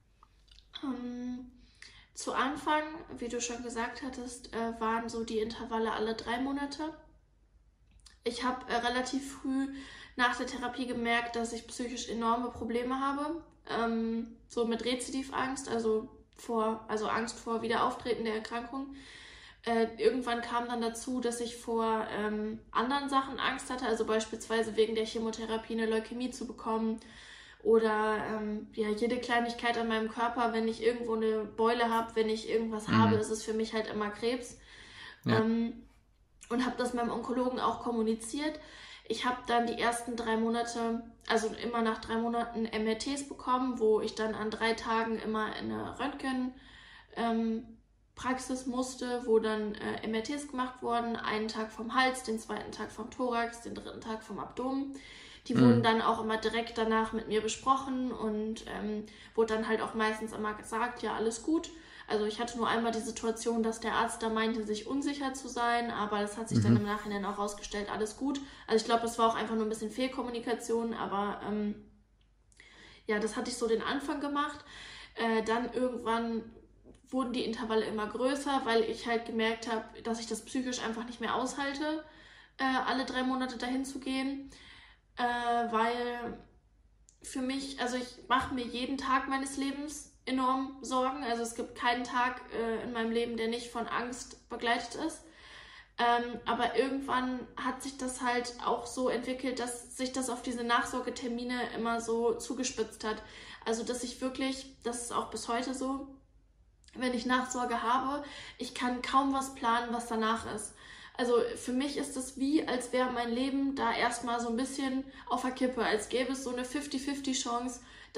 Zu Anfang, wie du schon gesagt hattest, waren so die Intervalle alle 3 Monate. Ich habe relativ früh nach der Therapie gemerkt, dass ich psychisch enorme Probleme habe. So mit Rezidivangst, also Angst vor Wiederauftreten der Erkrankung. Irgendwann kam dann dazu, dass ich vor anderen Sachen Angst hatte, also beispielsweise wegen der Chemotherapie eine Leukämie zu bekommen oder jede Kleinigkeit an meinem Körper, wenn ich irgendwo eine Beule habe, wenn ich irgendwas habe, ist es für mich halt immer Krebs. Ja. Und habe das meinem Onkologen auch kommuniziert. Ich habe dann die ersten 3 Monate, also immer nach 3 Monaten MRTs bekommen, wo ich dann an 3 Tagen immer in eine Röntgenpraxis musste, wo dann MRTs gemacht wurden. Einen Tag vom Hals, den 2. Tag vom Thorax, den 3. Tag vom Abdomen. Die wurden dann auch immer direkt danach mit mir besprochen und wurde dann halt auch meistens immer gesagt, ja, alles gut. Also ich hatte nur einmal die Situation, dass der Arzt da meinte, sich unsicher zu sein, aber das hat sich dann im Nachhinein auch rausgestellt, alles gut. Also ich glaube, das war auch einfach nur ein bisschen Fehlkommunikation, aber das hatte ich so den Anfang gemacht. Dann irgendwann wurden die Intervalle immer größer, weil ich halt gemerkt habe, dass ich das psychisch einfach nicht mehr aushalte, alle 3 Monate dahin zu gehen, weil für mich, also ich mache mir jeden Tag meines Lebens enorm Sorgen. Also es gibt keinen Tag in meinem Leben, der nicht von Angst begleitet ist. Aber irgendwann hat sich das halt auch so entwickelt, dass sich das auf diese Nachsorgetermine immer so zugespitzt hat. Also dass ich wirklich, das ist auch bis heute so, wenn ich Nachsorge habe, ich kann kaum was planen, was danach ist. Also für mich ist es wie, als wäre mein Leben da erstmal so ein bisschen auf der Kippe, als gäbe es so eine 50-50 Chance, dass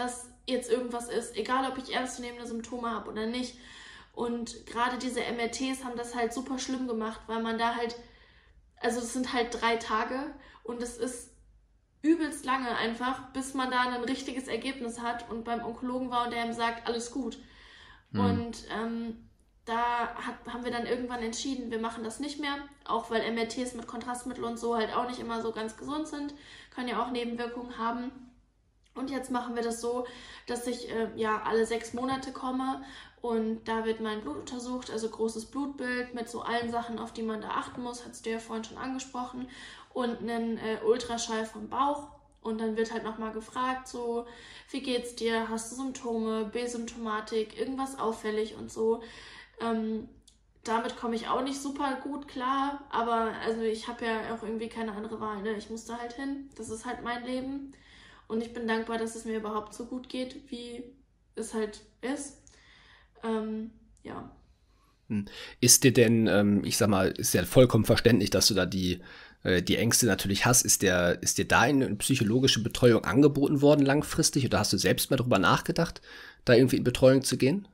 jetzt irgendwas ist, egal ob ich ernstzunehmende Symptome habe oder nicht. Und gerade diese MRTs haben das halt super schlimm gemacht, weil man da halt, also es sind halt 3 Tage und es ist übelst lange einfach, bis man da ein richtiges Ergebnis hat und beim Onkologen war und der ihm sagt, alles gut. Und da haben wir dann irgendwann entschieden, wir machen das nicht mehr, auch weil MRTs mit Kontrastmittel und so halt auch nicht immer so ganz gesund sind, können ja auch Nebenwirkungen haben. Und jetzt machen wir das so, dass ich alle 6 Monate komme und da wird mein Blut untersucht, also großes Blutbild mit so allen Sachen, auf die man da achten muss, hast du ja vorhin schon angesprochen, und einen Ultraschall vom Bauch. Und dann wird halt nochmal gefragt, so, wie geht's dir, hast du Symptome, B-Symptomatik, irgendwas auffällig und so. Damit komme ich auch nicht super gut klar, aber also ich habe ja auch irgendwie keine andere Wahl, ne? Ich muss da halt hin, das ist halt mein Leben. Und ich bin dankbar, dass es mir überhaupt so gut geht, wie es halt ist. Ja. Ist dir denn, ich sag mal, ist ja vollkommen verständlich, dass du da die Ängste natürlich hast. Ist dir da eine psychologische Betreuung angeboten worden langfristig oder hast du selbst mal drüber nachgedacht, da irgendwie in Betreuung zu gehen?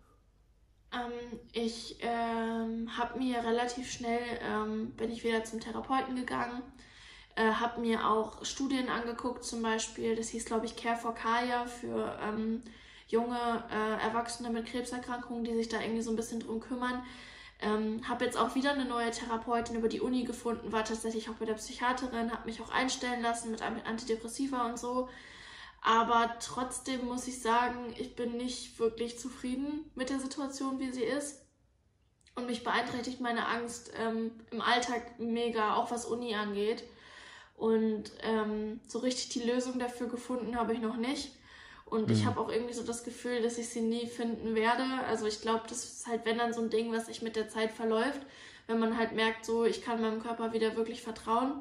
Ich habe mir relativ schnell, bin ich wieder zum Therapeuten gegangen, habe mir auch Studien angeguckt, zum Beispiel, das hieß, glaube ich, Care for Kaya für junge Erwachsene mit Krebserkrankungen, die sich da irgendwie so ein bisschen drum kümmern. Habe jetzt auch wieder eine neue Therapeutin über die Uni gefunden, war tatsächlich auch bei der Psychiaterin, habe mich auch einstellen lassen mit Antidepressiva und so. Aber trotzdem muss ich sagen, ich bin nicht wirklich zufrieden mit der Situation, wie sie ist. Und mich beeinträchtigt meine Angst im Alltag mega, auch was Uni angeht. Und so richtig die Lösung dafür gefunden habe ich noch nicht. Und ich habe auch irgendwie so das Gefühl, dass ich sie nie finden werde. Also ich glaube, das ist halt, wenn dann so ein Ding, was sich mit der Zeit verläuft, wenn man halt merkt, so, ich kann meinem Körper wieder wirklich vertrauen.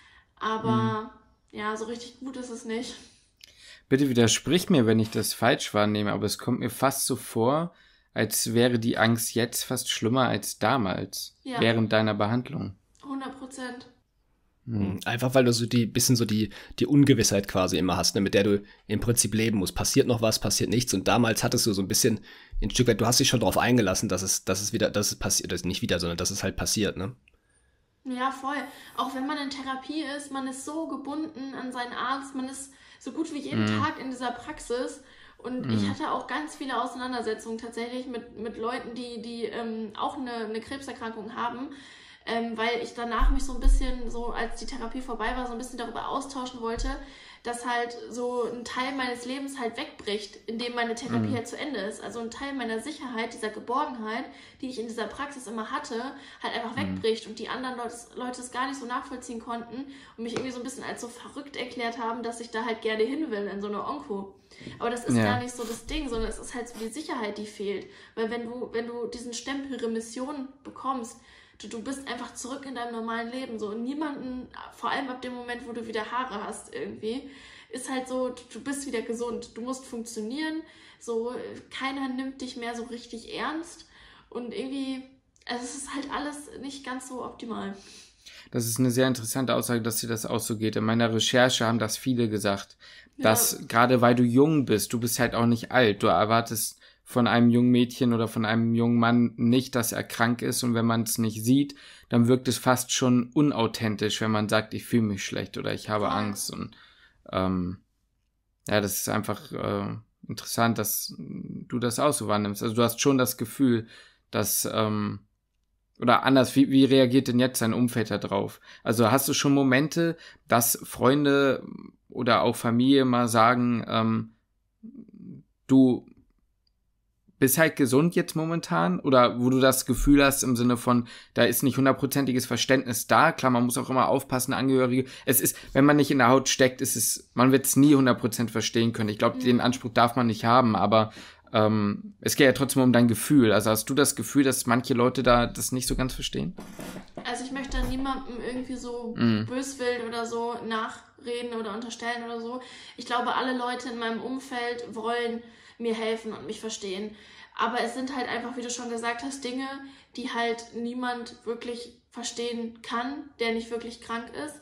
Aber ja, so richtig gut ist es nicht. Bitte widersprich mir, wenn ich das falsch wahrnehme, aber es kommt mir fast so vor, als wäre die Angst jetzt fast schlimmer als damals, während deiner Behandlung. 100%. Einfach weil du so die Ungewissheit quasi immer hast, ne, mit der du im Prinzip leben musst. Passiert noch was, passiert nichts. Und damals hattest du so ein bisschen ein Stück weit, du hast dich schon darauf eingelassen, dass es passiert, das nicht wieder, sondern dass es halt passiert, ne? Ja, voll. Auch wenn man in Therapie ist, man ist so gebunden an seinen Arzt, man ist so gut wie jeden Tag in dieser Praxis. Und ich hatte auch ganz viele Auseinandersetzungen tatsächlich mit Leuten, die auch eine Krebserkrankung haben, weil ich danach mich so ein bisschen, so als die Therapie vorbei war, so ein bisschen darüber austauschen wollte, dass halt so ein Teil meines Lebens halt wegbricht, indem meine Therapie halt zu Ende ist. Also ein Teil meiner Sicherheit, dieser Geborgenheit, die ich in dieser Praxis immer hatte, halt einfach wegbricht und die anderen Leute es gar nicht so nachvollziehen konnten und mich irgendwie so ein bisschen als so verrückt erklärt haben, dass ich da halt gerne hin will in so eine Onko. Aber das ist gar nicht so das Ding, sondern es ist halt so die Sicherheit, die fehlt. Weil wenn du diesen Stempel Remission bekommst, du bist einfach zurück in deinem normalen Leben. So. Und niemanden, vor allem ab dem Moment, wo du wieder Haare hast irgendwie, ist halt so, du bist wieder gesund. Du musst funktionieren. So, keiner nimmt dich mehr so richtig ernst. Und irgendwie, also es ist halt alles nicht ganz so optimal. Das ist eine sehr interessante Aussage, dass dir das auch so geht. In meiner Recherche haben das viele gesagt, dass gerade weil du jung bist, du bist halt auch nicht alt, du erwartest von einem jungen Mädchen oder von einem jungen Mann nicht, dass er krank ist, und wenn man es nicht sieht, dann wirkt es fast schon unauthentisch, wenn man sagt, ich fühle mich schlecht oder ich habe Angst. Und das ist einfach interessant, dass du das auch so wahrnimmst. Also du hast schon das Gefühl, dass oder anders, wie reagiert denn jetzt dein Umfeld da drauf? Also hast du schon Momente, dass Freunde oder auch Familie mal sagen, du bist halt gesund jetzt momentan, oder wo du das Gefühl hast im Sinne von, da ist nicht 100%iges Verständnis da. Klar, man muss auch immer aufpassen, Angehörige. Es ist, wenn man nicht in der Haut steckt, man wird es nie 100% verstehen können. Ich glaube, den Anspruch darf man nicht haben, aber es geht ja trotzdem um dein Gefühl. Also hast du das Gefühl, dass manche Leute da das nicht so ganz verstehen? Also ich möchte niemandem irgendwie so böswillen oder so nachreden oder unterstellen oder so. Ich glaube, alle Leute in meinem Umfeld wollen mir helfen und mich verstehen. Aber es sind halt einfach, wie du schon gesagt hast, Dinge, die halt niemand wirklich verstehen kann, der nicht wirklich krank ist.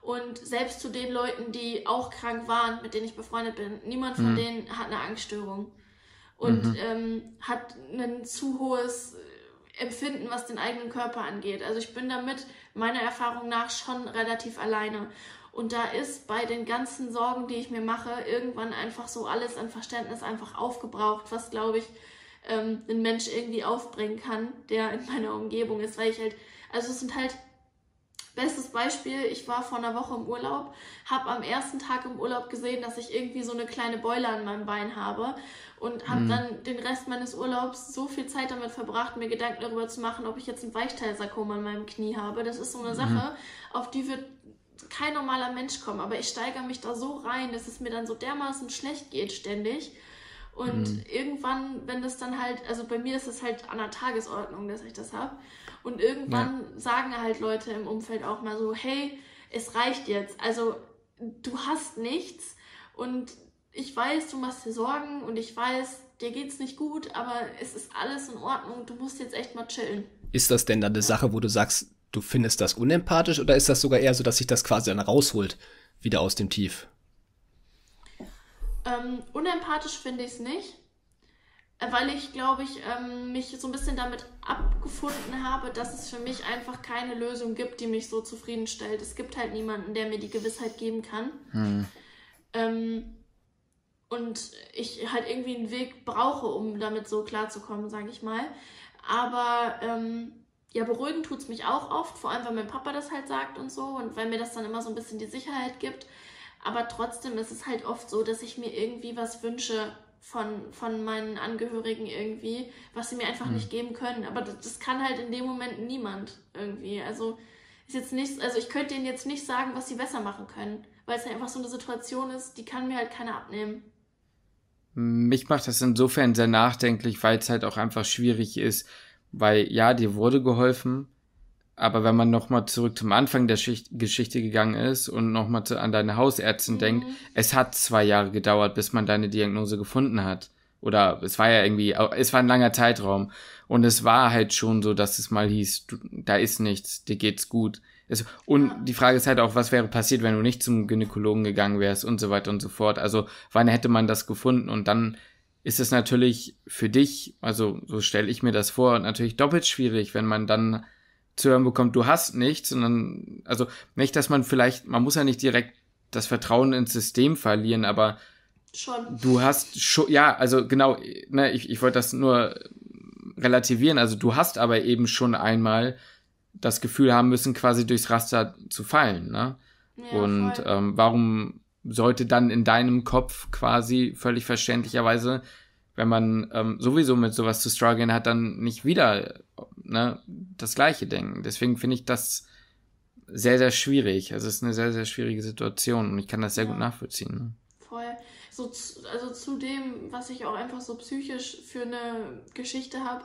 Und selbst zu den Leuten, die auch krank waren, mit denen ich befreundet bin, niemand von denen hat eine Angststörung und hat ein zu hohes Empfinden, was den eigenen Körper angeht. Also ich bin damit meiner Erfahrung nach schon relativ alleine. Und da ist bei den ganzen Sorgen, die ich mir mache, irgendwann einfach so alles an Verständnis einfach aufgebraucht, was, glaube ich, ein Mensch irgendwie aufbringen kann, der in meiner Umgebung ist. Weil ich halt, also es sind halt, bestes Beispiel, ich war vor einer Woche im Urlaub, habe am ersten Tag im Urlaub gesehen, dass ich irgendwie so eine kleine Beule an meinem Bein habe und habe dann den Rest meines Urlaubs so viel Zeit damit verbracht, mir Gedanken darüber zu machen, ob ich jetzt ein Weichteilsarkom an meinem Knie habe. Das ist so eine Sache, auf die wird kein normaler Mensch kommen, aber ich steigere mich da so rein, dass es mir dann so dermaßen schlecht geht ständig. Und irgendwann, wenn das dann halt, also bei mir ist es halt an der Tagesordnung, dass ich das habe. Und irgendwann sagen halt Leute im Umfeld auch mal so, hey, es reicht jetzt. Also du hast nichts und ich weiß, du machst dir Sorgen und ich weiß, dir geht's nicht gut, aber es ist alles in Ordnung. Du musst jetzt echt mal chillen. Ist das denn dann eine Sache, wo du sagst, du findest das unempathisch oder ist das sogar eher so, dass sich das quasi dann rausholt, wieder aus dem Tief? Unempathisch finde ich es nicht, weil ich, glaube ich, mich so ein bisschen damit abgefunden habe, dass es für mich einfach keine Lösung gibt, die mich so zufriedenstellt. Es gibt halt niemanden, der mir die Gewissheit geben kann. Und ich halt irgendwie einen Weg brauche, um damit so klarzukommen, sage ich mal. Aber ja, beruhigen tut es mich auch oft, vor allem, weil mein Papa das halt sagt und so und weil mir das dann immer so ein bisschen die Sicherheit gibt. Aber trotzdem ist es halt oft so, dass ich mir irgendwie was wünsche von meinen Angehörigen irgendwie, was sie mir einfach nicht geben können. Aber das kann halt in dem Moment niemand irgendwie. Also ist jetzt nicht, also ich könnte denen jetzt nicht sagen, was sie besser machen können, weil es halt einfach so eine Situation ist, die kann mir halt keiner abnehmen. Mich macht das insofern sehr nachdenklich, weil es halt auch einfach schwierig ist, weil ja, dir wurde geholfen, aber wenn man nochmal zurück zum Anfang der Geschichte gegangen ist und nochmal an deine Hausärztin denkt, es hat 2 Jahre gedauert, bis man deine Diagnose gefunden hat. Oder es war ja irgendwie, es war ein langer Zeitraum. Und es war halt schon so, dass es mal hieß, da ist nichts, dir geht's gut. Und die Frage ist halt auch, was wäre passiert, wenn du nicht zum Gynäkologen gegangen wärst und so weiter und so fort. Also wann hätte man das gefunden? Und dann ist es natürlich für dich, also so stelle ich mir das vor, natürlich doppelt schwierig, wenn man dann zu hören bekommt, du hast nichts, sondern, also nicht, dass man vielleicht, man muss ja nicht direkt das Vertrauen ins System verlieren, aber Schon. du hast schon, ja, also genau, ne, ich wollte das nur relativieren, also du hast aber eben schon einmal das Gefühl haben müssen, quasi durchs Raster zu fallen, ne? Ja, Und warum sollte dann in deinem Kopf quasi völlig verständlicherweise, wenn man sowieso mit sowas zu strugglen hat, dann nicht wieder das Gleiche denken. Deswegen finde ich das sehr, sehr schwierig. Also es ist eine sehr, sehr schwierige Situation und ich kann das sehr gut nachvollziehen. Ne? Voll. Also zu dem, was ich auch einfach so psychisch für eine Geschichte habe,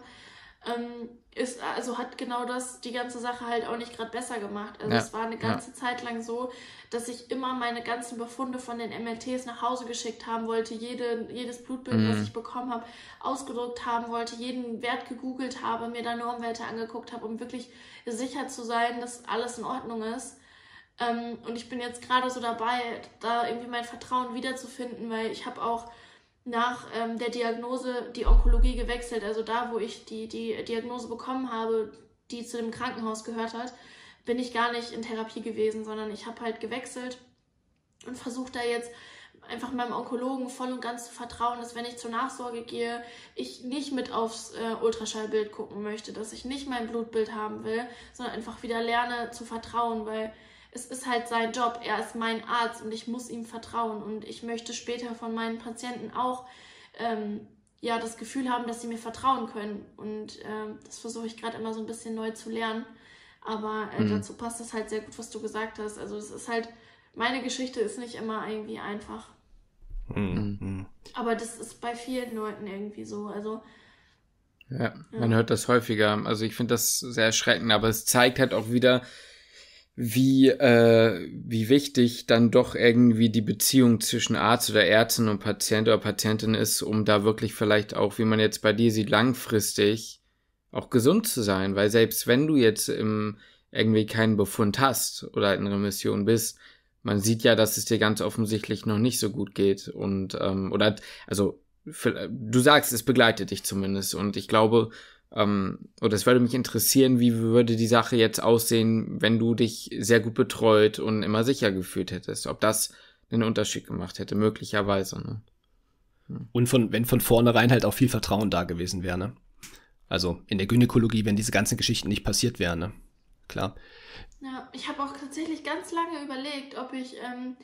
hat genau das die ganze Sache halt auch nicht gerade besser gemacht. Also es war eine ganze Zeit lang so, dass ich immer meine ganzen Befunde von den MRTs nach Hause geschickt haben wollte, jedes Blutbild, was ich bekommen habe, ausgedruckt haben wollte, jeden Wert gegoogelt habe, mir da Normwerte angeguckt habe, um wirklich sicher zu sein, dass alles in Ordnung ist. Und ich bin jetzt gerade so dabei, da irgendwie mein Vertrauen wiederzufinden, weil ich habe auch nach der Diagnose die Onkologie gewechselt, also da, wo ich die Diagnose bekommen habe, die zu dem Krankenhaus gehört hat, bin ich gar nicht in Therapie gewesen, sondern ich habe halt gewechselt und versuche da jetzt einfach meinem Onkologen voll und ganz zu vertrauen, dass wenn ich zur Nachsorge gehe, ich nicht mit aufs Ultraschallbild gucken möchte, dass ich nicht mein Blutbild haben will, sondern einfach wieder lerne zu vertrauen, weil es ist halt sein Job, er ist mein Arzt und ich muss ihm vertrauen und ich möchte später von meinen Patienten auch das Gefühl haben, dass sie mir vertrauen können und das versuche ich gerade immer so ein bisschen neu zu lernen, aber dazu passt es halt sehr gut, was du gesagt hast, also es ist halt, meine Geschichte ist nicht immer irgendwie einfach, aber das ist bei vielen Leuten irgendwie so, also ja, man hört das häufiger, also ich finde das sehr erschreckend, aber es zeigt halt auch wieder, wie wichtig dann doch irgendwie die Beziehung zwischen Arzt oder Ärztin und Patient oder Patientin ist, um da wirklich vielleicht auch, wie man jetzt bei dir sieht, langfristig auch gesund zu sein. Weil selbst wenn du jetzt im irgendwie keinen Befund hast oder in Remission bist. Man sieht ja, dass es dir ganz offensichtlich noch nicht so gut geht und du sagst, es begleitet dich zumindest und ich glaube, oder es würde mich interessieren, wie würde die Sache jetzt aussehen, wenn du dich sehr gut betreut und immer sicher gefühlt hättest, ob das einen Unterschied gemacht hätte, möglicherweise, ne? Und wenn von vornherein halt auch viel Vertrauen da gewesen wäre, ne? Also in der Gynäkologie, wenn diese ganzen Geschichten nicht passiert wären, ne? Klar. Ja, ich habe auch tatsächlich ganz lange überlegt, ob ich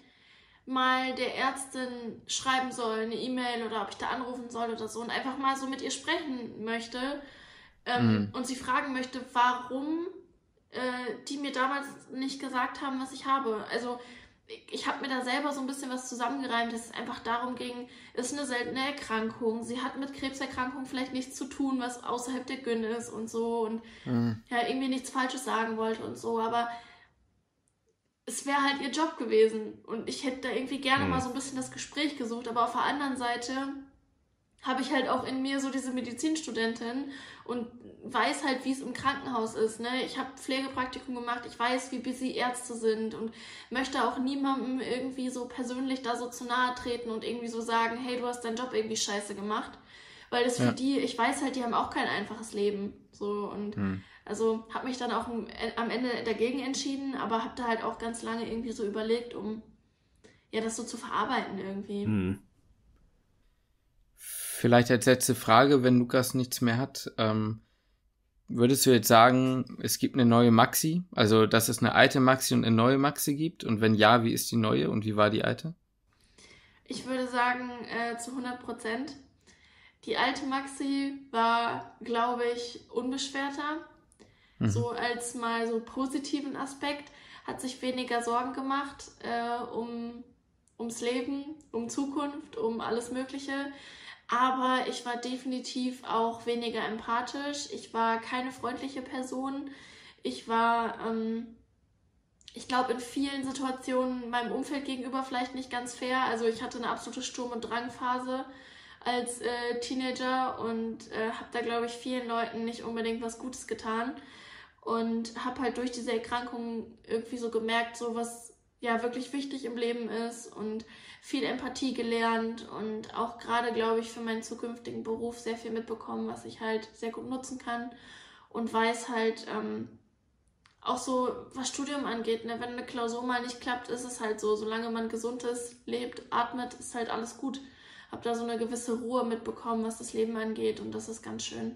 mal der Ärztin schreiben soll, eine E-Mail oder ob ich da anrufen soll oder so und einfach mal so mit ihr sprechen möchte und sie fragen möchte, warum die mir damals nicht gesagt haben, was ich habe. Also ich habe mir da selber so ein bisschen was zusammengereimt, dass es einfach darum ging, es ist eine seltene Erkrankung, sie hat mit Krebserkrankungen vielleicht nichts zu tun, was außerhalb der Gyn ist und so und ja, irgendwie nichts Falsches sagen wollte und so, aber es wäre halt ihr Job gewesen und ich hätte da irgendwie gerne mal so ein bisschen das Gespräch gesucht, aber auf der anderen Seite habe ich halt auch in mir so diese Medizinstudentin und weiß halt, wie es im Krankenhaus ist, ne? Ich habe Pflegepraktikum gemacht, ich weiß, wie busy Ärzte sind und möchte auch niemandem irgendwie so persönlich da so zu nahe treten und irgendwie so sagen, hey, du hast deinen Job irgendwie scheiße gemacht, weil das für die, ich weiß halt, die haben auch kein einfaches Leben, so und also habe mich dann auch am Ende dagegen entschieden, aber habe da halt auch ganz lange irgendwie so überlegt, um ja das so zu verarbeiten irgendwie. Vielleicht als letzte Frage, wenn Lukas nichts mehr hat, würdest du jetzt sagen, es gibt eine neue Maxi? Also, dass es eine alte Maxi und eine neue Maxi gibt? Und wenn ja, wie ist die neue und wie war die alte? Ich würde sagen, zu 100%. Die alte Maxi war, glaube ich, unbeschwerter. So als mal so positiven Aspekt. Hat sich weniger Sorgen gemacht ums Leben, um Zukunft, um alles Mögliche. Aber ich war definitiv auch weniger empathisch. Ich war keine freundliche Person. Ich war, ich glaube, in vielen Situationen meinem Umfeld gegenüber vielleicht nicht ganz fair. Also ich hatte eine absolute Sturm- und Drangphase als Teenager und habe da, glaube ich, vielen Leuten nicht unbedingt was Gutes getan. Und habe halt durch diese Erkrankung irgendwie so gemerkt, so was ja wirklich wichtig im Leben ist und viel Empathie gelernt und auch gerade, glaube ich, für meinen zukünftigen Beruf sehr viel mitbekommen, was ich halt sehr gut nutzen kann und weiß halt auch so, was Studium angeht, ne, wenn eine Klausur mal nicht klappt, ist es halt so, solange man gesund ist, lebt, atmet, ist halt alles gut. Hab da so eine gewisse Ruhe mitbekommen, was das Leben angeht und das ist ganz schön.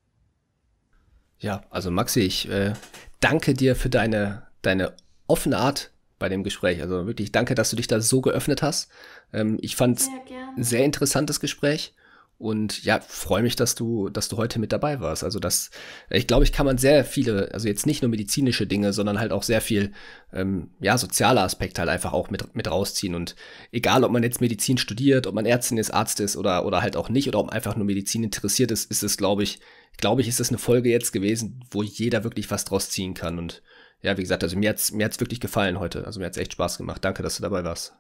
Ja, also Maxi, ich danke dir für deine offene Art bei dem Gespräch. Also wirklich danke, dass du dich da so geöffnet hast. Ich fand es ein sehr interessantes Gespräch und ja, freue mich, dass du heute mit dabei warst. Also ich glaube, ich kann man sehr viele, also jetzt nicht nur medizinische Dinge, sondern halt auch sehr viel, soziale Aspekte halt einfach auch mit rausziehen. Und egal, ob man jetzt Medizin studiert, ob man Ärztin ist, Arzt ist oder halt auch nicht, oder ob man einfach nur Medizin interessiert ist, ist es, glaube ich, ist es eine Folge jetzt gewesen, wo jeder wirklich was draus ziehen kann. Und ja, wie gesagt, also mir hat's wirklich gefallen heute. Also mir hat's echt Spaß gemacht. Danke, dass du dabei warst.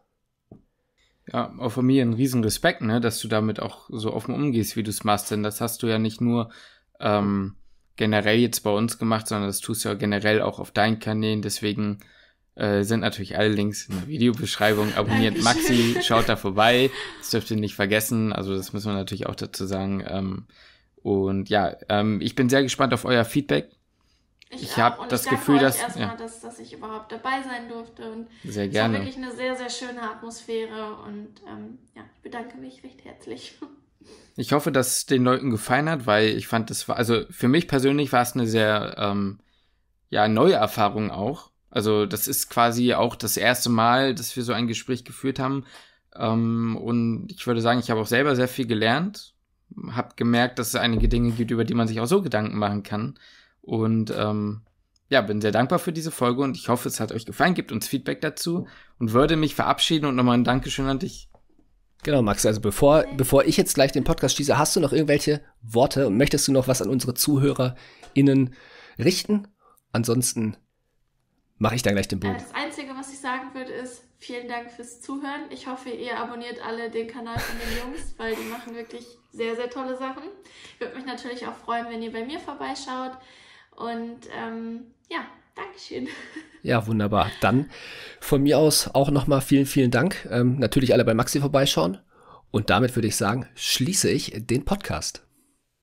Ja, auch von mir ein riesen Respekt, ne, dass du damit auch so offen umgehst, wie du es machst. Denn das hast du ja nicht nur generell jetzt bei uns gemacht, sondern das tust du ja generell auch auf deinen Kanälen. Deswegen sind natürlich alle Links in der Videobeschreibung. Abonniert Maxi, schaut da vorbei. Das dürft ihr nicht vergessen. Also das müssen wir natürlich auch dazu sagen. Und ja, ich bin sehr gespannt auf euer Feedback. Ich habe das Gefühl, dass ich überhaupt dabei sein durfte und sehr gerne. Es war wirklich eine sehr, sehr schöne Atmosphäre und ich bedanke mich recht herzlich. Ich hoffe, dass es den Leuten gefallen hat, weil ich fand, also für mich persönlich war es eine sehr neue Erfahrung auch. Also das ist quasi auch das erste Mal, dass wir so ein Gespräch geführt haben. Und ich würde sagen, ich habe auch selber sehr viel gelernt. Habe gemerkt, dass es einige Dinge gibt, über die man sich auch so Gedanken machen kann. Und bin sehr dankbar für diese Folge und ich hoffe, es hat euch gefallen. Gebt uns Feedback dazu und würde mich verabschieden und nochmal ein Dankeschön an dich. Genau, Max, also bevor ich jetzt gleich den Podcast schließe, hast du noch irgendwelche Worte und möchtest du noch was an unsere ZuhörerInnen richten? Ansonsten mache ich dann gleich den Bogen. Das Einzige, was ich sagen würde, ist vielen Dank fürs Zuhören. Ich hoffe, ihr abonniert alle den Kanal von den Jungs, weil die machen wirklich sehr, sehr tolle Sachen. Ich würde mich natürlich auch freuen, wenn ihr bei mir vorbeischaut. Und Dankeschön. Ja, wunderbar. Dann von mir aus auch nochmal vielen, vielen Dank. Natürlich alle bei Maxi vorbeischauen. Und damit würde ich sagen, schließe ich den Podcast.